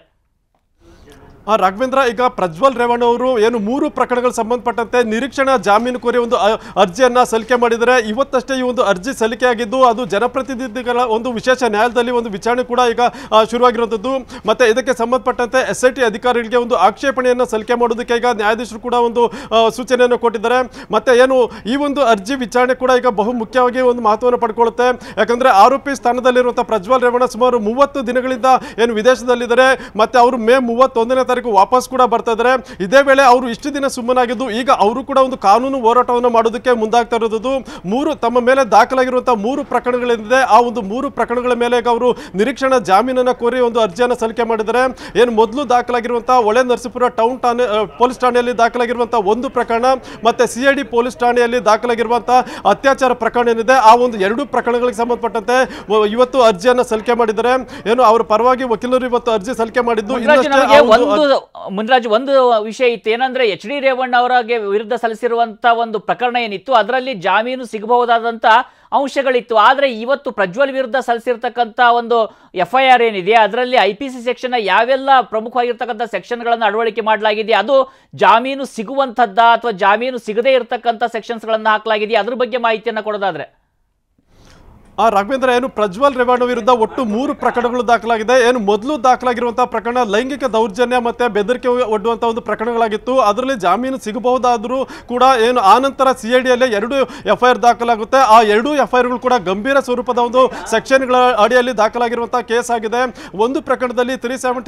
ರಾಘವೇಂದ್ರ, ಈಗ ಪ್ರಜ್ವಲ್ ರೇವಣ್ಣ ಅವರು ಏನು 3 ಪ್ರಕರಣಗಳು ಸಂಬಂಧಪಟ್ಟಂತೆ ನಿರೀಕ್ಷಣಾ ಜಾಮೀನು ಕೋರಿ ಒಂದು ಅರ್ಜಿಯನ್ನ ಸಲ್ಲಿಕೆ ಮಾಡಿದರೆ. ಇವತ್ತಷ್ಟೇ ಈ ಒಂದು ಅರ್ಜಿ ಸಲ್ಲಿಕೆಯಾಗಿದ್ದು ಅದು ಜನಪ್ರತಿನಿಧಿಗಳ ಒಂದು ವಿಶೇಷ ನ್ಯಾಯಾಲಯದಲ್ಲಿ ಒಂದು ವಿಚಾರಣೆ ಕೂಡ ಈಗ ಶುರುವಾಗಿರುವಂಥದ್ದು. ಮತ್ತೆ ಇದಕ್ಕೆ ಸಂಬಂಧಪಟ್ಟಂತೆ SIT ಅಧಿಕಾರಿಗಳಿಗೆ ಒಂದು ಆಕ್ಷೇಪಣೆಯನ್ನು ಸಲ್ಲಿಕೆ ಮಾಡೋದಕ್ಕೆ ಈಗ ನ್ಯಾಯಾಧೀಶರು ಕೂಡ ಒಂದು ಸೂಚನೆಯನ್ನು ಕೊಟ್ಟಿದ್ದಾರೆ. ಮತ್ತೆ ಏನು ಈ ಒಂದು ಅರ್ಜಿ ವಿಚಾರಣೆ ಕೂಡ ಈಗ ಬಹು ಮುಖ್ಯವಾಗಿ ಒಂದು ಮಹತ್ವವನ್ನು ಪಡ್ಕೊಳ್ಳುತ್ತೆ. ಯಾಕಂದ್ರೆ ಆರೋಪಿ ಸ್ಥಾನದಲ್ಲಿರುವಂತಹ ಪ್ರಜ್ವಲ್ ರೇವಣ್ಣ ಸುಮಾರು 30 ದಿನಗಳಿಂದ ಏನು ವಿದೇಶದಲ್ಲಿದ್ದಾರೆ. ಮತ್ತೆ ಅವರು ಮೇ 31ನೇ ತಾರೀಕು ವಾಪಸ್ ಕೂಡ ಬರ್ತಾ ಇದ್ದಾರೆ. ಇದೇ ವೇಳೆ ಅವರು ಇಷ್ಟು ದಿನ ಸುಮ್ಮನಾಗಿದ್ದು ಈಗ ಅವರು ಕೂಡ ಒಂದು ಕಾನೂನು ಹೋರಾಟವನ್ನು ಮಾಡೋದಕ್ಕೆ ಮುಂದಾಗ್ತಾ ಇರೋದು. ತಮ್ಮ ಮೇಲೆ ದಾಖಲಾಗಿರುವಂತಹ 3 ಪ್ರಕರಣಗಳಿದೆ. ಆ ಒಂದು 3 ಪ್ರಕರಣಗಳ ಮೇಲೆ ಈಗ ಅವರು ನಿರೀಕ್ಷಣಾ ಜಾಮೀನನ್ನ ಕೋರಿ ಒಂದು ಅರ್ಜಿಯನ್ನು ಸಲ್ಲಿಕೆ ಮಾಡಿದ್ದಾರೆ. ಏನು ಮೊದಲು ದಾಖಲಾಗಿರುವಂತಹ ಹೊಳೆ ನರಸೀಪುರ ಟೌನ್ ಠಾಣೆ ಪೊಲೀಸ್ ಠಾಣೆಯಲ್ಲಿ ದಾಖಲಾಗಿರುವಂತಹ 1 ಪ್ರಕರಣ, ಮತ್ತೆ CID ಪೊಲೀಸ್ ಠಾಣೆಯಲ್ಲಿ ದಾಖಲಾಗಿರುವಂತಹ ಅತ್ಯಾಚಾರ ಪ್ರಕರಣ ಏನಿದೆ ಆ ಒಂದು 2 ಪ್ರಕರಣಗಳಿಗೆ ಸಂಬಂಧಪಟ್ಟಂತೆ ಇವತ್ತು ಅರ್ಜಿಯನ್ನು ಸಲ್ಲಿಕೆ ಮಾಡಿದ್ದಾರೆ. ಏನು ಅವರ ಪರವಾಗಿ ವಕೀಲರು ಇವತ್ತು ಅರ್ಜಿ ಸಲ್ಲಿಕೆ ಮಾಡಿದ್ದು. ಮುನ್ರಾಜ್, ಒಂದು ವಿಷಯ ಇತ್ತು, ಏನಂದ್ರೆ HD ರೇವಣ್ಣ ಅವರಿಗೆ ವಿರುದ್ಧ ಸಲ್ಲಿಸಿರುವಂತ ಒಂದು ಪ್ರಕರಣ ಏನಿತ್ತು ಅದರಲ್ಲಿ ಜಾಮೀನು ಸಿಗಬಹುದಾದಂತ ಅಂಶಗಳಿತ್ತು. ಆದ್ರೆ ಇವತ್ತು ಪ್ರಜ್ವಲ್ ವಿರುದ್ಧ ಸಲ್ಲಿಸಿರ್ತಕ್ಕಂಥ ಒಂದು FIR ಏನಿದೆ ಅದರಲ್ಲಿ IPC ಸೆಕ್ಷನ್ ಯಾವೆಲ್ಲ ಪ್ರಮುಖವಾಗಿರ್ತಕ್ಕಂಥ ಸೆಕ್ಷನ್ಗಳನ್ನು ಅಳವಡಿಕೆ ಮಾಡಲಾಗಿದೆ, ಅದು ಜಾಮೀನು ಸಿಗುವಂತದ್ದ ಅಥವಾ ಜಾಮೀನು ಸಿಗದೇ ಇರತಕ್ಕಂಥ ಸೆಕ್ಷನ್ಸ್ಗಳನ್ನು ಹಾಕಲಾಗಿದೆ, ಅದ್ರ ಬಗ್ಗೆ ಮಾಹಿತಿಯನ್ನು ಕೊಡೋದಾದ್ರೆ. ರಾಘವೇಂದ್ರ, ಏನು ಪ್ರಜ್ವಲ್ ರೇವಣ್ಣ ವಿರುದ್ಧ ಒಟ್ಟು 3 ಪ್ರಕರಣಗಳು ದಾಖಲಾಗಿದೆ. ಏನು ಮೊದಲು ದಾಖಲಾಗಿರುವಂತಹ ಪ್ರಕರಣ ಲೈಂಗಿಕ ದೌರ್ಜನ್ಯ ಮತ್ತೆ ಬೆದರಿಕೆ ಒಡ್ಡುವಂತಹ ಒಂದು ಪ್ರಕರಣಗಳಾಗಿತ್ತು. ಅದರಲ್ಲಿ ಜಾಮೀನು ಸಿಗಬಹುದಾದರೂ ಕೂಡ ಏನು ಆನಂತರ CIDಯಲ್ಲಿ 2 FIR ದಾಖಲಾಗುತ್ತೆ. ಆ 2 FIRಗಳು ಕೂಡ ಗಂಭೀರ ಸ್ವರೂಪದ ಒಂದು ಸೆಕ್ಷನ್ಗಳ ಅಡಿಯಲ್ಲಿ ದಾಖಲಾಗಿರುವಂತಹ ಕೇಸ್ ಆಗಿದೆ. ಒಂದು ಪ್ರಕರಣದಲ್ಲಿ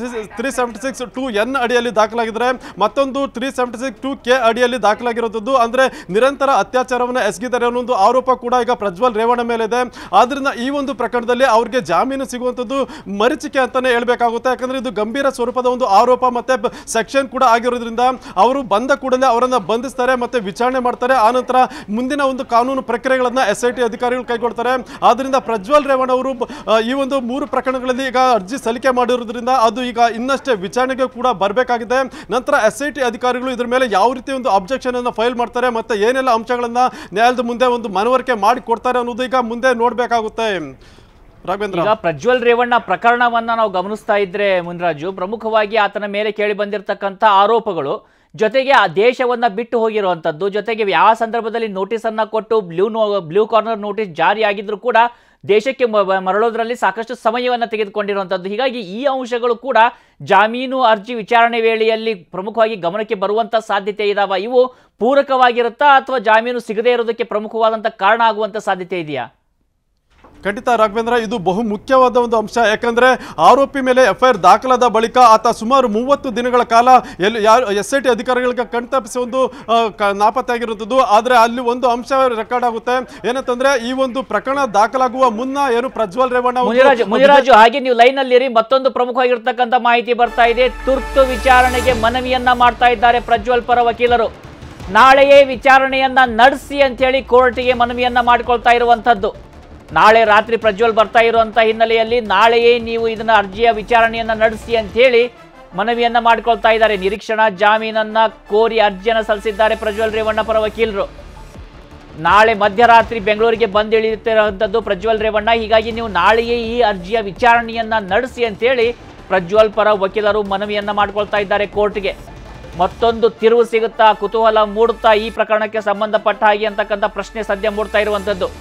376(2)N ಅಡಿಯಲ್ಲಿ ದಾಖಲಾಗಿದ್ದಾರೆ, ಮತ್ತೊಂದು 376(2)K ಅಡಿಯಲ್ಲಿ ದಾಖಲಾಗಿರುವಂಥದ್ದು. ಅಂದ್ರೆ ನಿರಂತರ ಅತ್ಯಾಚಾರವನ್ನು ಎಸಗಿದ್ದಾರೆ ಅನ್ನೋ ಒಂದು ಆರೋಪ ಕೂಡ ಈಗ ಪ್ರಜ್ವಲ್ ರೇವಣ್ಣ ಮೇಲಿದೆ. ಆದ್ರಿಂದ ಈ ಒಂದು ಪ್ರಕರಣದಲ್ಲಿ ಅವರಿಗೆ ಜಾಮೀನು ಸಿಗುವಂಥದ್ದು ಮರೀಚಿಕೆ ಅಂತಾನೆ ಹೇಳ್ಬೇಕಾಗುತ್ತೆ. ಯಾಕಂದ್ರೆ ಇದು ಗಂಭೀರ ಸ್ವರೂಪದ ಒಂದು ಆರೋಪ ಮತ್ತೆ ಸೆಕ್ಷನ್ ಕೂಡ ಆಗಿರೋದ್ರಿಂದ ಅವರು ಬಂದ ಕೂಡಲೇ ಅವರನ್ನ ಬಂಧಿಸ್ತಾರೆ ಮತ್ತೆ ವಿಚಾರಣೆ ಮಾಡ್ತಾರೆ. ಆನಂತರ ಮುಂದಿನ ಒಂದು ಕಾನೂನು ಪ್ರಕ್ರಿಯೆಗಳನ್ನ SIT ಅಧಿಕಾರಿಗಳು ಕೈಗೊಳ್ತಾರೆ. ಆದ್ರಿಂದ ಪ್ರಜ್ವಲ್ ರೇವಣ್ಣ ಅವರು ಈ ಒಂದು 3 ಪ್ರಕರಣಗಳಲ್ಲಿ ಈಗ ಅರ್ಜಿ ಸಲ್ಲಿಕೆ ಮಾಡಿರೋದ್ರಿಂದ ಅದು ಈಗ ಇನ್ನಷ್ಟೇ ವಿಚಾರಣೆಗೆ ಕೂಡ ಬರಬೇಕಾಗಿದೆ. ನಂತರ SIT ಅಧಿಕಾರಿಗಳು ಇದ್ರ ಮೇಲೆ ಯಾವ ರೀತಿ ಒಂದು ಅಬ್ಜೆಕ್ಷನ್ ಅನ್ನು ಫೈಲ್ ಮಾಡ್ತಾರೆ ಮತ್ತೆ ಏನೆಲ್ಲ ಅಂಶಗಳನ್ನ ನ್ಯಾಯಾಲಯದ ಮುಂದೆ ಒಂದು ಮನವರಿಕೆ ಮಾಡಿ ಕೊಡ್ತಾರೆ ಅನ್ನೋದು ಈಗ ಮುಂದೆ ನೋಡ್ಬೇಕಾಗುತ್ತೆ. ಈಗ ಪ್ರಜ್ವಲ್ ರೇವಣ್ಣ ಪ್ರಕರಣವನ್ನ ನಾವು ಗಮನಿಸ್ತಾ ಇದ್ರೆ ಮುನ್ರಾಜು, ಪ್ರಮುಖವಾಗಿ ಆತನ ಮೇಲೆ ಕೇಳಿ ಬಂದಿರತಕ್ಕಂಥ ಆರೋಪಗಳು, ಜೊತೆಗೆ ಆ ದೇಶವನ್ನ ಬಿಟ್ಟು ಹೋಗಿರುವಂತದ್ದು, ಜೊತೆಗೆ ಯಾವ ಸಂದರ್ಭದಲ್ಲಿ ನೋಟಿಸ್ ಅನ್ನ ಕೊಟ್ಟು ಬ್ಲೂ ಕಾರ್ನರ್ ನೋಟಿಸ್ ಜಾರಿಯಾಗಿದ್ರು ಕೂಡ ದೇಶಕ್ಕೆ ಮರಳೋದ್ರಲ್ಲಿ ಸಾಕಷ್ಟು ಸಮಯವನ್ನು ತೆಗೆದುಕೊಂಡಿರುವಂಥದ್ದು. ಹೀಗಾಗಿ ಈ ಅಂಶಗಳು ಕೂಡ ಜಾಮೀನು ಅರ್ಜಿ ವಿಚಾರಣೆ ವೇಳೆಯಲ್ಲಿ ಪ್ರಮುಖವಾಗಿ ಗಮನಕ್ಕೆ ಬರುವಂಥ ಸಾಧ್ಯತೆ ಇದಾವ. ಇವು ಪೂರಕವಾಗಿರುತ್ತಾ ಅಥವಾ ಜಾಮೀನು ಸಿಗದೇ ಇರೋದಕ್ಕೆ ಪ್ರಮುಖವಾದಂಥ ಕಾರಣ ಆಗುವಂಥ ಸಾಧ್ಯತೆ ಇದೆಯಾ? ಖಂಡಿತ ರಾಘವೇಂದ್ರ, ಇದು ಬಹು ಮುಖ್ಯವಾದ ಒಂದು ಅಂಶ. ಯಾಕಂದ್ರೆ ಆರೋಪಿ ಮೇಲೆ FIR ದಾಖಲಾದ ಬಳಿಕ ಆತ ಸುಮಾರು 30 ದಿನಗಳ ಕಾಲ SIT ಅಧಿಕಾರಿಗಳಿಗೆ ಕಣ್ತಪ್ಪಿಸಿ ಒಂದು ನಾಪತ್ತೆ ಆಗಿರುವಂಥದ್ದು. ಆದ್ರೆ ಅಲ್ಲಿ ಒಂದು ಅಂಶ ರೆಕಾರ್ಡ್ ಆಗುತ್ತೆ, ಏನಂತಂದ್ರೆ ಈ ಒಂದು ಪ್ರಕರಣ ದಾಖಲಾಗುವ ಮುನ್ನ ಏನು ಪ್ರಜ್ವಲ್ ರೇವಣ್ಣ ಮುನಿರಾಜು ಹಾಗೆ ನೀವು ಲೈನ್ ಅಲ್ಲಿರಿ, ಮತ್ತೊಂದು ಪ್ರಮುಖವಾಗಿರ್ತಕ್ಕಂಥ ಮಾಹಿತಿ ಬರ್ತಾ ಇದೆ. ತುರ್ತು ವಿಚಾರಣೆಗೆ ಮನವಿಯನ್ನ ಮಾಡ್ತಾ ಇದ್ದಾರೆ ಪ್ರಜ್ವಲ್ ಪರ ವಕೀಲರು. ನಾಳೆಯೇ ವಿಚಾರಣೆಯನ್ನ ನಡೆಸಿ ಅಂತ ಹೇಳಿ ಕೋರ್ಟಿಗೆ ಮನವಿಯನ್ನ ಮಾಡಿಕೊಳ್ತಾ ಇರುವಂತದ್ದು. ನಾಳೆ ರಾತ್ರಿ ಪ್ರಜ್ವಲ್ ಬರ್ತಾ ಇರುವಂತ ಹಿನ್ನೆಲೆಯಲ್ಲಿ ನಾಳೆಯೇ ನೀವು ಇದನ್ನ ಅರ್ಜಿಯ ವಿಚಾರಣೆಯನ್ನ ನಡೆಸಿ ಅಂತ ಹೇಳಿ ಮನವಿಯನ್ನ ಮಾಡಿಕೊಳ್ತಾ ಇದ್ದಾರೆ. ನಿರೀಕ್ಷಣಾ ಜಾಮೀನನ್ನ ಕೋರಿ ಅರ್ಜಿಯನ್ನು ಸಲ್ಲಿಸಿದ್ದಾರೆ ಪ್ರಜ್ವಲ್ ರೇವಣ್ಣ ಪರ ವಕೀಲರು. ನಾಳೆ ಮಧ್ಯರಾತ್ರಿ ಬೆಂಗಳೂರಿಗೆ ಬಂದಿಳಿಯುತ್ತಿರುವಂಥದ್ದು ಪ್ರಜ್ವಲ್ ರೇವಣ್ಣ. ಹೀಗಾಗಿ ನೀವು ನಾಳೆಯೇ ಈ ಅರ್ಜಿಯ ವಿಚಾರಣೆಯನ್ನ ನಡೆಸಿ ಅಂತ ಹೇಳಿ ಪ್ರಜ್ವಲ್ ಪರ ವಕೀಲರು ಮನವಿಯನ್ನ ಮಾಡಿಕೊಳ್ತಾ ಇದ್ದಾರೆ ಕೋರ್ಟ್ಗೆ. ಮತ್ತೊಂದು ತಿರುವು ಸಿಗುತ್ತಾ, ಕುತೂಹಲ ಮೂಡುತ್ತಾ ಈ ಪ್ರಕರಣಕ್ಕೆ ಸಂಬಂಧಪಟ್ಟ ಹಾಗೆ ಅಂತಕ್ಕಂಥ ಪ್ರಶ್ನೆ ಸದ್ಯ ಮೂಡ್ತಾ ಇರುವಂಥದ್ದು.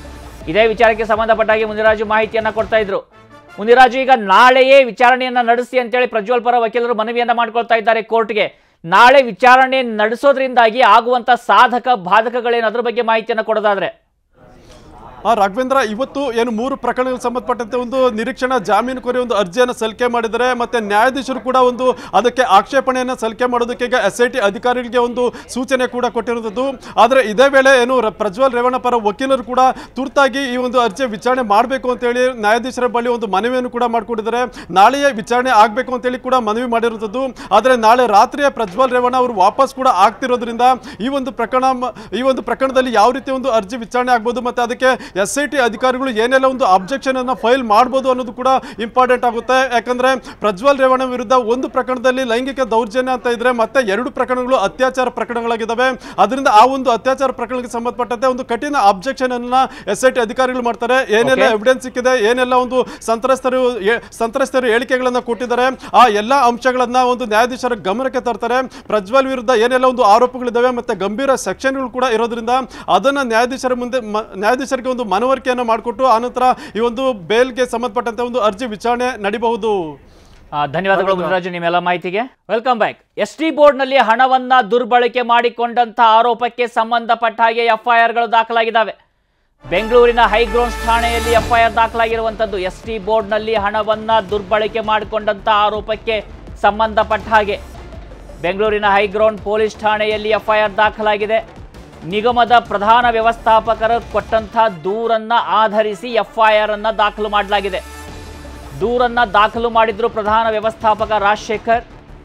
ಇದೇ ವಿಚಾರಕ್ಕೆ ಸಂಬಂಧಪಟ್ಟ ಹಾಗೆ ಮುನಿರಾಜು ಮಾಹಿತಿಯನ್ನ ಕೊಡ್ತಾ ಇದ್ರು. ಮುನಿರಾಜು, ಈಗ ನಾಳೆಯೇ ವಿಚಾರಣೆಯನ್ನ ನಡೆಸಿ ಅಂತೇಳಿ ಪ್ರಜ್ವಲ್ ಪರ ವಕೀಲರು ಮನವಿಯನ್ನ ಮಾಡ್ಕೊಳ್ತಾ ಇದ್ದಾರೆ ಕೋರ್ಟ್ಗೆ. ನಾಳೆ ವಿಚಾರಣೆ ನಡೆಸೋದ್ರಿಂದಾಗಿ ಆಗುವಂತ ಸಾಧಕ ಬಾಧಕಗಳೇನು, ಅದ್ರ ಬಗ್ಗೆ ಮಾಹಿತಿಯನ್ನ ಕೊಡೋದಾದ್ರೆ? ರಾಘವೇಂದ್ರ, ಇವತ್ತು ಏನು 3 ಪ್ರಕರಣಗಳಿಗೆ ಸಂಬಂಧಪಟ್ಟಂತೆ ಒಂದು ನಿರೀಕ್ಷಣಾ ಜಾಮೀನು ಕೋರಿ ಒಂದು ಅರ್ಜಿಯನ್ನು ಸಲ್ಲಿಕೆ ಮಾಡಿದರೆ, ಮತ್ತೆ ನ್ಯಾಯಾಧೀಶರು ಕೂಡ ಒಂದು ಅದಕ್ಕೆ ಆಕ್ಷೇಪಣೆಯನ್ನು ಸಲ್ಲಿಕೆ ಮಾಡೋದಕ್ಕೆ ಈಗ SIT ಅಧಿಕಾರಿಗಳಿಗೆ ಒಂದು ಸೂಚನೆ ಕೂಡ ಕೊಟ್ಟಿರುವಂಥದ್ದು. ಆದರೆ ಇದೇ ವೇಳೆ ಏನು ಪ್ರಜ್ವಲ್ ರೇವಣ್ಣ ಪರ ವಕೀಲರು ಕೂಡ ತುರ್ತಾಗಿ ಈ ಒಂದು ಅರ್ಜಿ ವಿಚಾರಣೆ ಮಾಡಬೇಕು ಅಂತೇಳಿ ನ್ಯಾಯಾಧೀಶರ ಬಳಿ ಒಂದು ಮನವಿಯನ್ನು ಕೂಡ ಮಾಡಿಕೊಂಡಿದ್ದಾರೆ. ನಾಳೆಯೇ ವಿಚಾರಣೆ ಆಗಬೇಕು ಅಂತೇಳಿ ಕೂಡ ಮನವಿ ಮಾಡಿರುವಂಥದ್ದು. ಆದರೆ ನಾಳೆ ರಾತ್ರಿಯೇ ಪ್ರಜ್ವಲ್ ರೇವಣ್ಣ ಅವರು ವಾಪಸ್ ಕೂಡ ಆಗ್ತಿರೋದ್ರಿಂದ ಈ ಒಂದು ಪ್ರಕರಣದಲ್ಲಿ ಯಾವ ರೀತಿ ಒಂದು ಅರ್ಜಿ ವಿಚಾರಣೆ ಆಗ್ಬೋದು, ಮತ್ತೆ ಅದಕ್ಕೆ SIT ಅಧಿಕಾರಿಗಳು ಏನೆಲ್ಲ ಒಂದು ಅಬ್ಜೆಕ್ಷನ್ ಅನ್ನು ಫೈಲ್ ಮಾಡಬಹುದು ಅನ್ನೋದು ಕೂಡ ಇಂಪಾರ್ಟೆಂಟ್ ಆಗುತ್ತೆ. ಯಾಕಂದ್ರೆ ಪ್ರಜ್ವಲ್ ರೇವಣ್ಣ ವಿರುದ್ಧ ಒಂದು ಪ್ರಕರಣದಲ್ಲಿ ಲೈಂಗಿಕ ದೌರ್ಜನ್ಯ ಅಂತ ಇದ್ರೆ, ಮತ್ತೆ 2 ಪ್ರಕರಣಗಳು ಅತ್ಯಾಚಾರ ಪ್ರಕರಣಗಳಾಗಿದ್ದಾವೆ. ಅದರಿಂದ ಆ ಒಂದು ಅತ್ಯಾಚಾರ ಪ್ರಕರಣಕ್ಕೆ ಸಂಬಂಧಪಟ್ಟಂತೆ ಒಂದು ಕಠಿಣ ಅಬ್ಜೆಕ್ಷನ್ ಅನ್ನ SIT ಅಧಿಕಾರಿಗಳು ಮಾಡ್ತಾರೆ. ಏನೆಲ್ಲ ಎವಿಡೆನ್ಸ್ ಸಿಕ್ಕಿದೆ, ಏನೆಲ್ಲ ಒಂದು ಸಂತ್ರಸ್ತರು ಹೇಳಿಕೆಗಳನ್ನ ಕೊಟ್ಟಿದ್ದಾರೆ, ಆ ಎಲ್ಲಾ ಅಂಶಗಳನ್ನ ಒಂದು ನ್ಯಾಯಾಧೀಶರ ಗಮನಕ್ಕೆ ತರ್ತಾರೆ. ಪ್ರಜ್ವಲ್ ವಿರುದ್ಧ ಏನೆಲ್ಲ ಒಂದು ಆರೋಪಗಳಿದ್ದಾವೆ, ಮತ್ತೆ ಗಂಭೀರ ಸೆಕ್ಷನ್ಗಳು ಕೂಡ ಇರೋದ್ರಿಂದ ಅದನ್ನ ನ್ಯಾಯಾಧೀಶರಿಗೆ ಒಂದು ಮನವರಿಕೆಯನ್ನು ಮಾಡಿಕೊಟ್ಟು ಆನಂತರ ಈ ಒಂದು ಬೇಲ್ಗೆ ಸಂಬಂಧಪಟ್ಟಂತೆ ಒಂದು ಅರ್ಜಿ ವಿಚಾರಣೆ ನಡೀಬಹುದು. ಧನ್ಯವಾದಗಳು ಮುನಿರಾಜು ನಿಮ್ಮೆಲ್ಲ ಮಾಹಿತಿಗೆ. Welcome back. ST ಬೋರ್ಡ್ನಲ್ಲಿ ಹಣವನ್ನ ದುರ್ಬಳಕೆ ಮಾಡಿಕೊಂಡಂತಹ ಆರೋಪಕ್ಕೆ ಸಂಬಂಧಪಟ್ಟ ಹಾಗೆ FIR ಗಳು ದಾಖಲಾಗಿದ್ದಾವೆ. ಬೆಂಗಳೂರಿನ ಹೈಗ್ರೌಂಡ್ಸ್ ಠಾಣೆಯಲ್ಲಿ FIR ದಾಖಲಾಗಿರುವಂತದ್ದು. ST ಬೋರ್ಡ್ನಲ್ಲಿ ಹಣವನ್ನ ದುರ್ಬಳಕೆ ಮಾಡಿಕೊಂಡಂತಹ ಆರೋಪಕ್ಕೆ ಸಂಬಂಧಪಟ್ಟ ಹಾಗೆ ಬೆಂಗಳೂರಿನ ಹೈಗ್ರೌಂಡ್ ಪೊಲೀಸ್ ಠಾಣೆಯಲ್ಲಿ FIR ದಾಖಲಾಗಿದೆ. ನಿಗಮದ ಪ್ರಧಾನ ವ್ಯವಸ್ಥಾಪಕರು ಕೊಟ್ಟಂತಹ ದೂರನ್ನ ಆಧರಿಸಿ FIR ಅನ್ನ ದಾಖಲು ಮಾಡಲಾಗಿದೆ. ದೂರನ್ನ ದಾಖಲು ಮಾಡಿದ್ರು ಪ್ರಧಾನ ವ್ಯವಸ್ಥಾಪಕ ರಾಜಶೇಖರ್.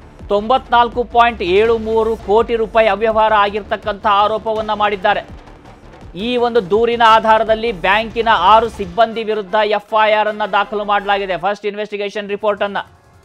94.73 ಕೋಟಿ ರೂಪಾಯಿ ಅವ್ಯವಹಾರ ಆಗಿರ್ತಕ್ಕಂಥ ಆರೋಪವನ್ನ ಮಾಡಿದ್ದಾರೆ. ಈ ಒಂದು ದೂರಿನ ಆಧಾರದಲ್ಲಿ ಬ್ಯಾಂಕಿನ 6 ಸಿಬ್ಬಂದಿ ವಿರುದ್ಧ FIR ಅನ್ನ ದಾಖಲು ಮಾಡಲಾಗಿದೆ. ಫಸ್ಟ್ ಇನ್ವೆಸ್ಟಿಗೇಷನ್ ರಿಪೋರ್ಟ್ ಅನ್ನ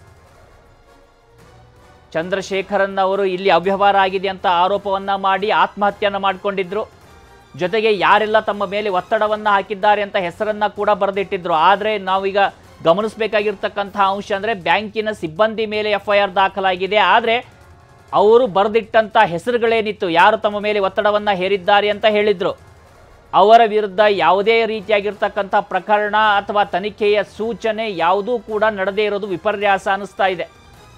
ಚಂದ್ರಶೇಖರನ್ ಅವರು ಇಲ್ಲಿ ಅವ್ಯವಹಾರ ಆಗಿದೆ ಅಂತ ಆರೋಪವನ್ನ ಮಾಡಿ ಆತ್ಮಹತ್ಯೆಯನ್ನು ಮಾಡಿಕೊಂಡಿದ್ರು. ಜೊತೆಗೆ ಯಾರೆಲ್ಲ ತಮ್ಮ ಮೇಲೆ ಒತ್ತಡವನ್ನ ಹಾಕಿದ್ದಾರೆ ಅಂತ ಹೆಸರನ್ನ ಕೂಡ ಬರೆದಿಟ್ಟಿದ್ರು. ಆದರೆ ನಾವೀಗ ಗಮನಿಸಬೇಕಾಗಿರ್ತಕ್ಕಂಥ ಅಂಶ ಅಂದರೆ ಬ್ಯಾಂಕಿನ ಸಿಬ್ಬಂದಿ ಮೇಲೆ FIR ದಾಖಲಾಗಿದೆ. ಆದರೆ ಅವರು ಬರೆದಿಟ್ಟಂಥ ಹೆಸರುಗಳೇನಿತ್ತು, ಯಾರು ತಮ್ಮ ಮೇಲೆ ಒತ್ತಡವನ್ನ ಹೇರಿದ್ದಾರೆ ಅಂತ ಹೇಳಿದ್ರು, ಅವರ ವಿರುದ್ಧ ಯಾವುದೇ ರೀತಿಯಾಗಿರ್ತಕ್ಕಂಥ ಪ್ರಕರಣ ಅಥವಾ ತನಿಖೆಯ ಸೂಚನೆ ಯಾವುದೂ ಕೂಡ ನಡೆದೇ ಇರೋದು ವಿಪರ್ಯಾಸ ಅನ್ನಿಸ್ತಾ ಇದೆ.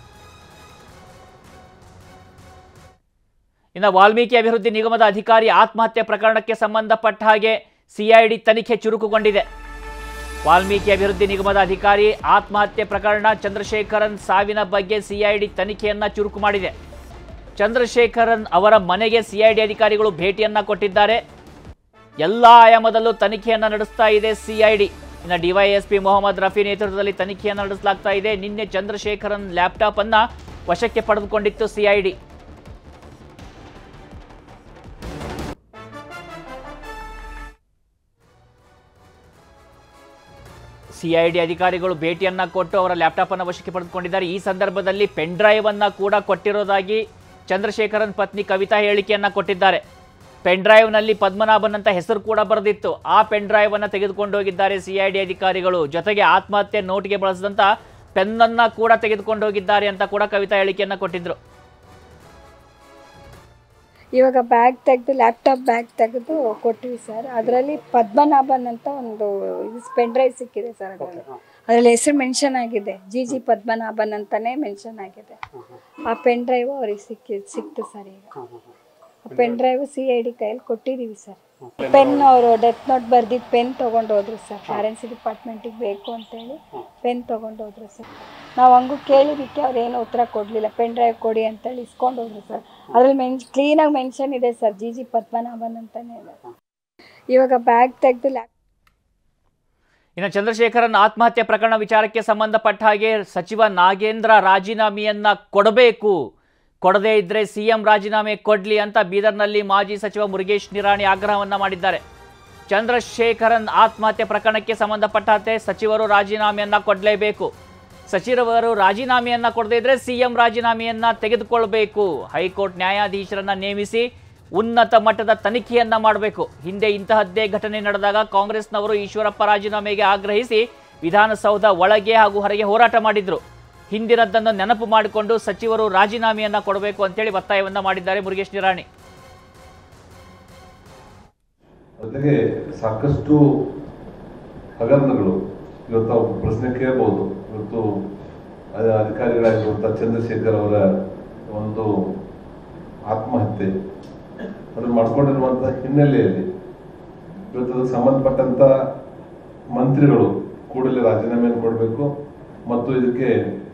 ಇನ್ನು ವಾಲ್ಮೀಕಿ ಅಭಿವೃದ್ಧಿ ನಿಗಮದ ಅಧಿಕಾರಿ ಆತ್ಮಹತ್ಯೆ ಪ್ರಕರಣಕ್ಕೆ ಸಂಬಂಧಪಟ್ಟ ಹಾಗೆ CID ತನಿಖೆ ಚುರುಕುಗೊಂಡಿದೆ. ವಾಲ್ಮೀಕಿ ಅಭಿವೃದ್ಧಿ ನಿಗಮದ ಅಧಿಕಾರಿ ಆತ್ಮಹತ್ಯೆ ಪ್ರಕರಣ, ಚಂದ್ರಶೇಖರನ್ ಸಾವಿನ ಬಗ್ಗೆ CID ತನಿಖೆಯನ್ನ ಚುರುಕು ಮಾಡಿದೆ. ಚಂದ್ರಶೇಖರನ್ ಅವರ ಮನೆಗೆ CID ಅಧಿಕಾರಿಗಳು ಭೇಟಿಯನ್ನ ಕೊಟ್ಟಿದ್ದಾರೆ. ಎಲ್ಲ ಆಯಾಮದಲ್ಲೂ ತನಿಖೆಯನ್ನ ನಡೆಸ್ತಾ ಇದೆ CID. ಇನ್ನು DYSP ಮೊಹಮ್ಮದ್ ರಫಿ ನೇತೃತ್ವದಲ್ಲಿ ತನಿಖೆಯನ್ನು ನಡೆಸಲಾಗ್ತಾ ಇದೆ. ನಿನ್ನೆ ಚಂದ್ರಶೇಖರನ್ ಲ್ಯಾಪ್ಟಾಪ್ ಅನ್ನ ವಶಕ್ಕೆ ಪಡೆದುಕೊಂಡಿತ್ತು CID. CID ಅಧಿಕಾರಿಗಳು ಭೇಟಿಯನ್ನ ಕೊಟ್ಟು ಅವರ ಲ್ಯಾಪ್ಟಾಪ್ ಅನ್ನು ವಶಕ್ಕೆ ಪಡೆದುಕೊಂಡಿದ್ದಾರೆ. ಈ ಸಂದರ್ಭದಲ್ಲಿ ಪೆನ್ ಡ್ರೈವ್ ಅನ್ನ ಕೂಡ ಕೊಟ್ಟಿರೋದಾಗಿ ಚಂದ್ರಶೇಖರನ್ ಪತ್ನಿ ಕವಿತಾ ಹೇಳಿಕೆಯನ್ನ ಕೊಟ್ಟಿದ್ದಾರೆ. ಪೆನ್ ಡ್ರೈವ್ ನಲ್ಲಿ ಪದ್ಮನಾಭನ್ ಅಂತ ಹೆಸರು ಕೂಡ ಬರೆದಿತ್ತು. ಆ ಪೆನ್ ಡ್ರೈವ್ ಅನ್ನ ತೆಗೆದುಕೊಂಡು ಹೋಗಿದ್ದಾರೆ CID ಅಧಿಕಾರಿಗಳು. ಜೊತೆಗೆ ಆತ್ಮಹತ್ಯೆ ನೋಟ್ಗೆ ಬಳಸಿದಂತ ಪೆನ್ ಅನ್ನ ಕೂಡ ತೆಗೆದುಕೊಂಡು ಹೋಗಿದ್ದಾರೆ ಅಂತ ಕೂಡ ಕವಿತಾ ಹೇಳಿಕೆಯನ್ನ ಕೊಟ್ಟಿದ್ರು. ಇವಾಗ ಬ್ಯಾಗ್ ತೆಗೆದು ಲ್ಯಾಪ್ಟಾಪ್ ಬ್ಯಾಗ್ ತೆಗೆದು ಕೊಟ್ಟಿವಿ ಸರ್. ಅದರಲ್ಲಿ ಪದ್ಮನಾಭನ್ ಅಂತ ಒಂದು ಪೆನ್ ಡ್ರೈವ್ ಸಿಕ್ಕಿದೆ ಸರ್. ಅದರಲ್ಲಿ ಹೆಸರು ಮೆನ್ಷನ್ ಆಗಿದೆ, GG ಪದ್ಮನಾಭನ್ ಅಂತಾನೆ ಮೆನ್ಷನ್ ಆಗಿದೆ. ಆ ಪೆನ್ ಡ್ರೈವ್ ಅವ್ರಿಗೆ ಸಿಕ್ತು ಸರ್. ಈಗ ಆ ಪೆನ್ ಡ್ರೈವ್ CID ಕೈಯಲ್ಲಿ ಕೊಟ್ಟಿದ್ದೀವಿ ಸರ್. ಪೆನ್ ಅವರು ಡೆತ್ ನೋಟ್ ಬರ್ದಿದ್ದು ಪೆನ್ ತೊಗೊಂಡು ಹೋದ್ರು ಸರ್. ಫಾರೆನ್ಸಿಕ್ ಡಿಪಾರ್ಟ್ಮೆಂಟಿಗೆ ಬೇಕು ಅಂತೇಳಿ ಪೆನ್ ತೊಗೊಂಡು ಹೋದ್ರು ಸರ್. ನಾವು ಹಂಗೂ ಕೇಳಿದ್ದಕ್ಕೆ ಅವ್ರೇನು ಉತ್ತರ ಕೊಡಲಿಲ್ಲ. ಪೆನ್ ಡ್ರೈವ್ ಕೊಡಿ ಅಂತೇಳಿ ಇಸ್ಕೊಂಡು ಹೋದ್ರು ಸರ್. ಅದ್ರಲ್ಲಿ ಕ್ಲೀನಾಗಿ ಮೆನ್ಷನ್ ಇದೆ ಸರ್, GG ಪದ್ಮನಾಭನ್ ಅಂತಾನೆ ಇದೆ. ಇವಾಗ ಬ್ಯಾಗ್ ತೆಗೆದು ಇನ್ನು ಚಂದ್ರಶೇಖರನ್ ಆತ್ಮಹತ್ಯೆ ಪ್ರಕರಣ ವಿಚಾರಕ್ಕೆ ಸಂಬಂಧಪಟ್ಟ ಹಾಗೆ ಸಚಿವ ನಾಗೇಂದ್ರ ರಾಜೀನಾಮೆಯನ್ನ ಕೊಡಬೇಕು, ಕೊಡದೇ ಇದ್ರೆ CM ರಾಜೀನಾಮೆ ಕೊಡ್ಲಿ ಅಂತ ಬೀದರ್ನಲ್ಲಿ ಮಾಜಿ ಸಚಿವ ಮುರುಗೇಶ್ ನಿರಾಣಿ ಆಗ್ರಹವನ್ನ ಮಾಡಿದ್ದಾರೆ. ಚಂದ್ರಶೇಖರನ್ ಆತ್ಮಹತ್ಯೆ ಪ್ರಕರಣಕ್ಕೆ ಸಂಬಂಧಪಟ್ಟಂತೆ ಸಚಿವರು ರಾಜೀನಾಮೆಯನ್ನ ಕೊಡಲೇಬೇಕು. ಸಚಿವರು ರಾಜೀನಾಮೆಯನ್ನ ಕೊಡದೇ ಇದ್ರೆ CM ರಾಜೀನಾಮೆಯನ್ನ ತೆಗೆದುಕೊಳ್ಳಬೇಕು. ಹೈಕೋರ್ಟ್ ನ್ಯಾಯಾಧೀಶರನ್ನ ನೇಮಿಸಿ ಉನ್ನತ ಮಟ್ಟದ ತನಿಖೆಯನ್ನ ಮಾಡಬೇಕು. ಹಿಂದೆ ಇಂತಹದ್ದೇ ಘಟನೆ ನಡೆದಾಗ ಕಾಂಗ್ರೆಸ್ನವರು ಈಶ್ವರಪ್ಪ ರಾಜೀನಾಮೆಗೆ ಆಗ್ರಹಿಸಿ ವಿಧಾನಸೌಧ ಒಳಗೆ ಹಾಗೂ ಹೊರಗೆ ಹೋರಾಟ ಮಾಡಿದ್ರು. ಹಿಂದಿನದ್ದನ್ನು ನೆನಪು ಮಾಡಿಕೊಂಡು ಸಚಿವರು ರಾಜೀನಾಮೆಯನ್ನ ಕೊಡಬೇಕು ಅಂತೇಳಿ ಒತ್ತಾಯವನ್ನ ಮಾಡಿದ್ದಾರೆ ಮುರುಗೇಶ್ ನಿರಾಣಿ. ಜೊತೆಗೆ ಸಾಕಷ್ಟು ಹಗರಣಗಳು ಇವತ್ತು ಅವ್ರು ಪ್ರಶ್ನೆ ಕೇಳಬಹುದು. ಇವತ್ತು ಅಧಿಕಾರಿಗಳಾಗಿರುವಂಥ ಚಂದ್ರಶೇಖರ್ ಅವರ ಒಂದು ಆತ್ಮಹತ್ಯೆ ಅದನ್ನು ಮಾಡ್ಕೊಂಡಿರುವಂಥ ಹಿನ್ನೆಲೆಯಲ್ಲಿ ಇವತ್ತು ಅದಕ್ಕೆ ಸಂಬಂಧಪಟ್ಟಂಥ ಮಂತ್ರಿಗಳು ಕೂಡಲೇ ರಾಜೀನಾಮೆಯನ್ನು ಕೊಡಬೇಕು ಮತ್ತು ಇದಕ್ಕೆ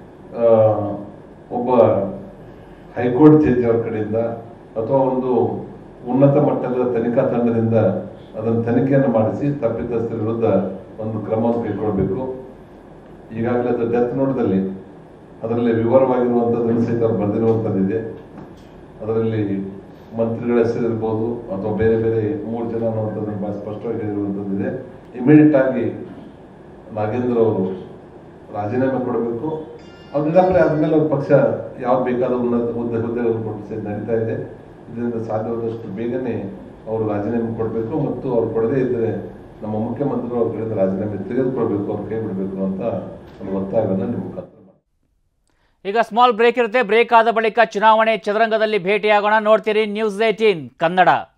ಒಬ್ಬ ಹೈಕೋರ್ಟ್ ಜಡ್ಜ್ ಅವರ ಕಡೆಯಿಂದ ಅಥವಾ ಒಂದು ಉನ್ನತ ಮಟ್ಟದ ತನಿಖಾ ತಂಡದಿಂದ ಅದನ್ನು ತನಿಖೆಯನ್ನು ಮಾಡಿಸಿ ತಪ್ಪಿತಸ್ಥರ ವಿರುದ್ಧ ಒಂದು ಕ್ರಮವನ್ನು ಕೈಗೊಳ್ಳಬೇಕು. ಈಗಾಗಲೇ ಅದು ಡೆತ್ ನೋಟ್ದಲ್ಲಿ ಅದರಲ್ಲಿ ವಿವರವಾಗಿರುವಂಥದ್ದನ್ನು ಸಹಿತ ಅವ್ರು ಬರೆದಿರುವಂಥದ್ದಿದೆ. ಅದರಲ್ಲಿ ಮಂತ್ರಿಗಳ ಹೆಸರು ಇರ್ಬೋದು ಅಥವಾ ಬೇರೆ ಬೇರೆ 3 ಜನ ಅನ್ನುವಂಥದ್ದನ್ನು ಭಾಳ ಸ್ಪಷ್ಟವಾಗಿ ಹೇಳಿರುವಂಥದ್ದಿದೆ. ಇಮಿಡಿಯೇಟ್ ಆಗಿ ನಾಗೇಂದ್ರ ಅವರು ರಾಜೀನಾಮೆ ಕೊಡಬೇಕು. ಅವ್ರು ನಿರಾಕರಣೆ ಆದಮೇಲೆ ಅವ್ರ ಪಕ್ಷ ಯಾವ್ದು ಬೇಕಾದ ಹುದ್ದೆಗಳನ್ನು ಕೊಟ್ಟು ನಡೀತಾ ಇದೆ. ಇದರಿಂದ ಸಾಧ್ಯವಾದಷ್ಟು ಬೇಗನೆ ಅವರು ರಾಜೀನಾಮೆ ಕೊಡಬೇಕು ಮತ್ತು ಅವ್ರು ಕೊಡದೇ ಇದ್ದರೆ ನಮ್ಮ ಮುಖ್ಯಮಂತ್ರಿಗಳು ಅವ್ರ ಕಡೆಯಿಂದ ರಾಜೀನಾಮೆ ತೆಗೆದುಕೊಳ್ಬೇಕು, ಅವ್ರು ಕೈ ಬಿಡಬೇಕು ಅಂತ ಒಂದು ಒತ್ತಾಯವನ್ನು ನಿಮ್ಮ ಮುಖಾಂತರ. ಈಗ ಸ್ಮಾಲ್ ಬ್ರೇಕ್ ಇರುತ್ತೆ. ಬ್ರೇಕ್ ಆದ ಬಳಿಕ ಚುನಾವಣೆ ಚದುರಂಗದಲ್ಲಿ ಭೇಟಿಯಾಗೋಣ. ನೋಡ್ತೀರಿ ನ್ಯೂಸ್ 18 ಕನ್ನಡ.